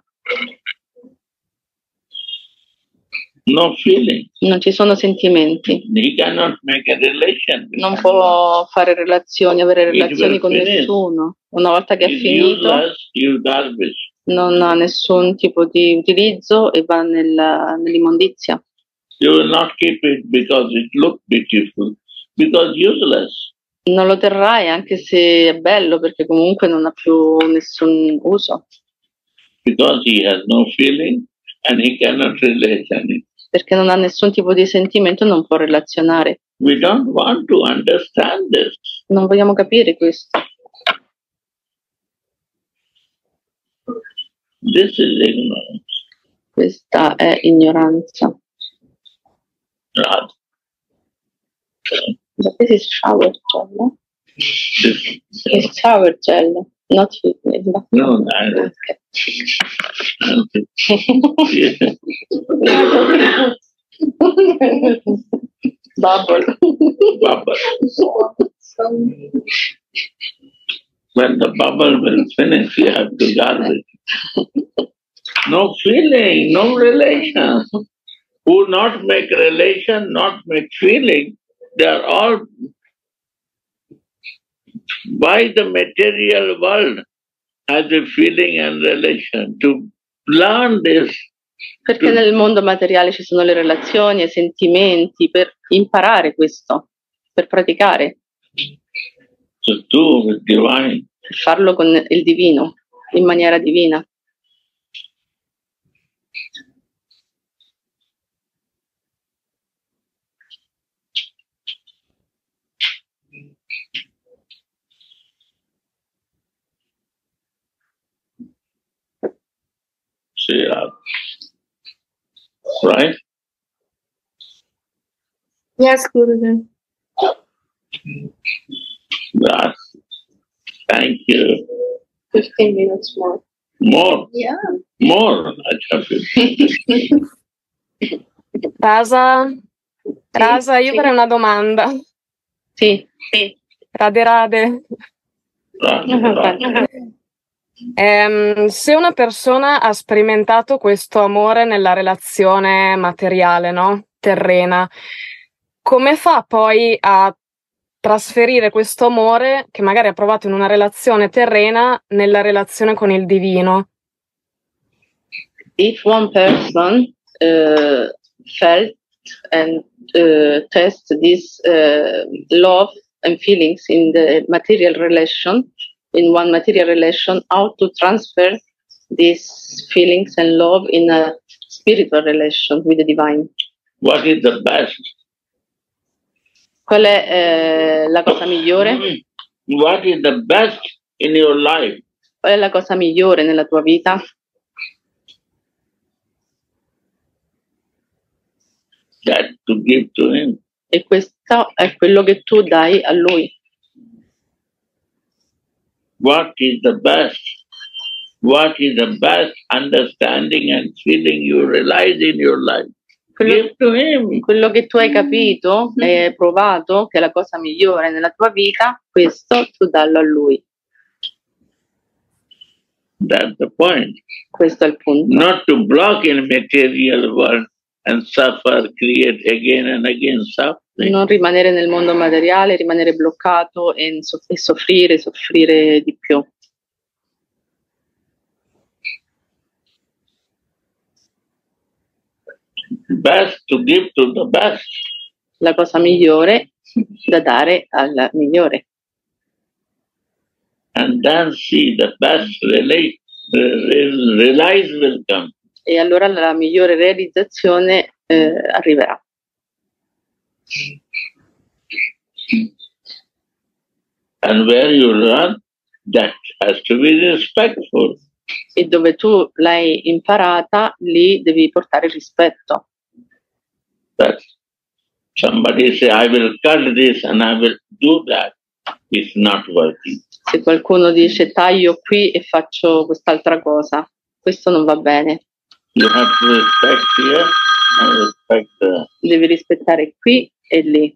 No feeling. Non ci sono sentimenti. He cannot make a relation. with Non someone. può fare relazioni, avere It will relazioni con finish. nessuno. Una volta che è It's finito, useless, it's garbage. non ha nessun tipo di utilizzo e va nella- nell'immondizia. You will not keep it because it looks beautiful. Because useless. Non lo terrai anche se è bello, perché comunque non ha più nessun uso, Because he has no feeling and he cannot relate anything. perché non ha nessun tipo di sentimento e non può relazionare. We don't want to understand this. Non vogliamo capire questo. This is ignorance. Questa è ignoranza. Right? But this is shower gel, no? This, It's shower gel, not fitness. But no, I, okay. yes. Bubble. Bubble. When the bubble will finish, you have to garbage. No feeling, no relation. Who not make relation, not make feeling, they are all by the material world has a feeling and relation. To learn this, Perché nel mondo materiale ci sono le relazioni e i sentimenti, per imparare questo, per praticare, to do with divine. per farlo con il divino, in maniera divina. See, uh, right? Yes, Gurudev. That. Thank you. fifteen minutes more. More, Yeah. more. I have to. Casa. Rasa, io sì. avrei una domanda. Sì, sì. Rade rade. Ehm, se una persona ha sperimentato questo amore nella relazione materiale, no? Terrena, come fa poi a trasferire questo amore che magari ha provato in una relazione terrena nella relazione con il divino? If one person uh, felt and uh, test this uh, love and feelings in the material relation, in one material relation, how to transfer these feelings and love in a spiritual relation with the divine? What is the best? Qual è eh, la cosa migliore? What is the best in your life? Qual è la cosa migliore nella tua vita? That to give to him. E questo è quello che tu dai a lui. What is the best? What is the best understanding and feeling you realize in your life? Quello, Give to him. quello che tu hai capito e hai provato che è la cosa migliore nella tua vita, questo tu dallo a lui. That's the point. Questo è il punto. Not to block in material world and suffer, create again and again suffering. Non rimanere nel mondo materiale, rimanere bloccato e, e soffrire, soffrire di più. Best to give to the best. La cosa migliore da dare al migliore. And then see the best realize, realize will come. E allora la migliore realizzazione eh, arriverà. And where you learn, that has to be respectful. E dove tu l'hai imparata, lì devi portare rispetto. But somebody say, I will cut this and I will do that. It's not working. Se qualcuno dice taglio qui e faccio quest'altra cosa, questo non va bene. You have to respect here and respect there. Devi rispettare qui e lì.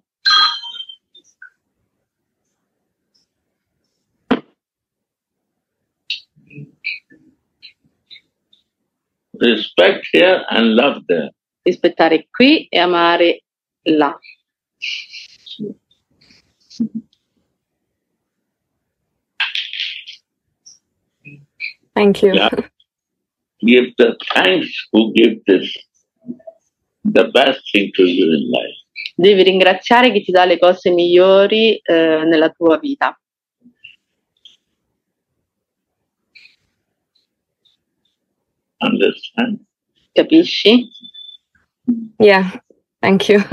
Respect here and love there. Rispettare qui e amare là. Thank you. Yeah. Give the thanks who give this, the best thing to you in life. Devi ringraziare chi ti dà le cose migliori eh, nella tua vita. Understand? Capisci? Yeah, thank you.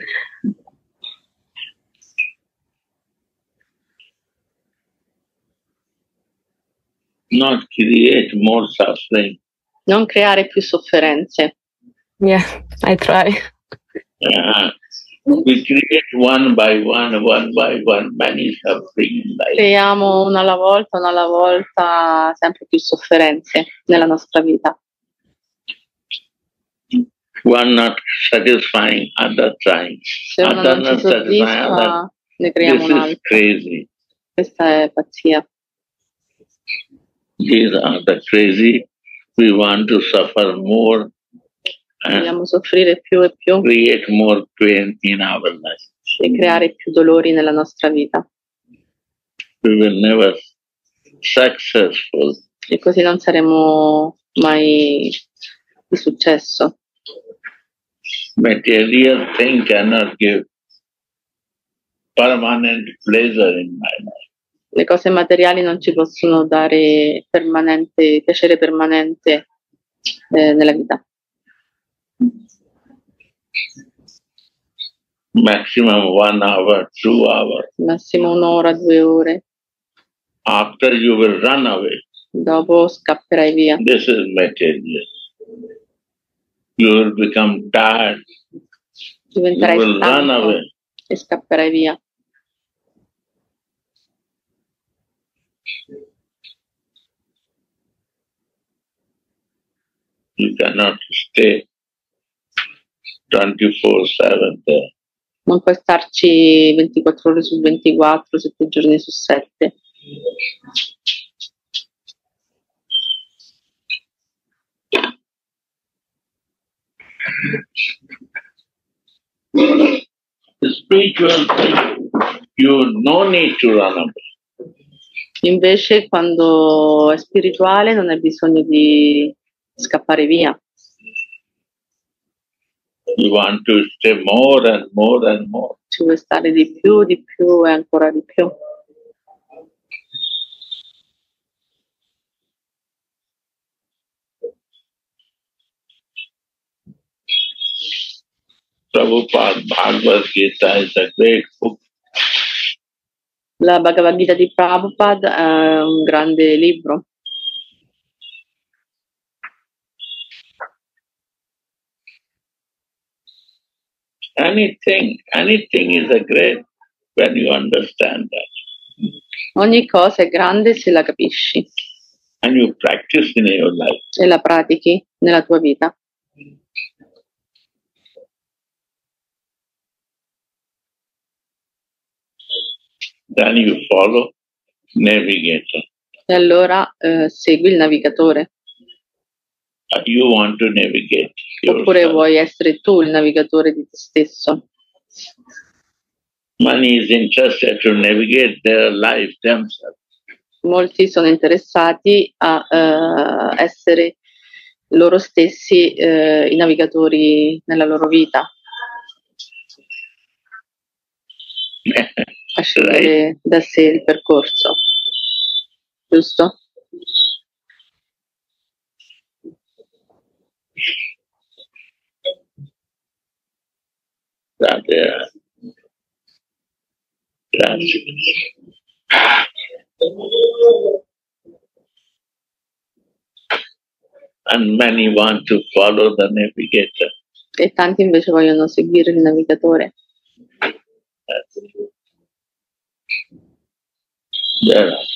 Not create more suffering. Non creare più sofferenze. Yeah, I try. Uh, we create one by one, one by one, many suffering in life. Creiamo una alla volta, una alla volta, sempre più sofferenze nella nostra vita. One not satisfying, other trying. Se uno Other non not ci satisfying, other. soddisfa, ne creiamo This un is altro. crazy. Questa è pazzia. These are the crazy. We want to suffer more and Vogliamo soffrire più e più create more pain in our life. e creare più dolori nella nostra vita. We will never successful. E così non saremo mai di successo. Material thing cannot give permanent pleasure in my life. Le cose materiali non ci possono dare permanente, piacere permanente eh, nella vita. Maximum one hour, two hours. Massimo un'ora, due ore. After you will run away. Dopo scapperai via. This is material. You will become tired. You Diventerai will run stanco away. e scapperai via. You cannot stay twenty-four seven there. Non puoi starci ventiquattro ore su ventiquattro, sette giorni su sette. The spiritual thing, you no need to run away. Invece, quando è spirituale, non hai bisogno di scappare via. You want to stay more and more and more. Ci vuoi stare di più, di più e ancora di più. Prabhupada Bhagavad Gita is a great book. La Bhagavad Gita di Prabhupada è un grande libro. Anything, anything is a great when you understand that. Ogni cosa è grande se la capisci And you practice in your life. e la pratichi nella tua vita. Then you follow navigator. E allora eh, segui il navigatore. You want to navigate Oppure yourself. vuoi essere tu il navigatore di te stesso. Many is interested to navigate their life themselves. Molti sono interessati a eh, essere loro stessi eh, i navigatori nella loro vita, a scegliere da sé il percorso, giusto? Radha. Grazie. And many want to follow the navigator. E tanti invece vogliono seguire il navigatore. There are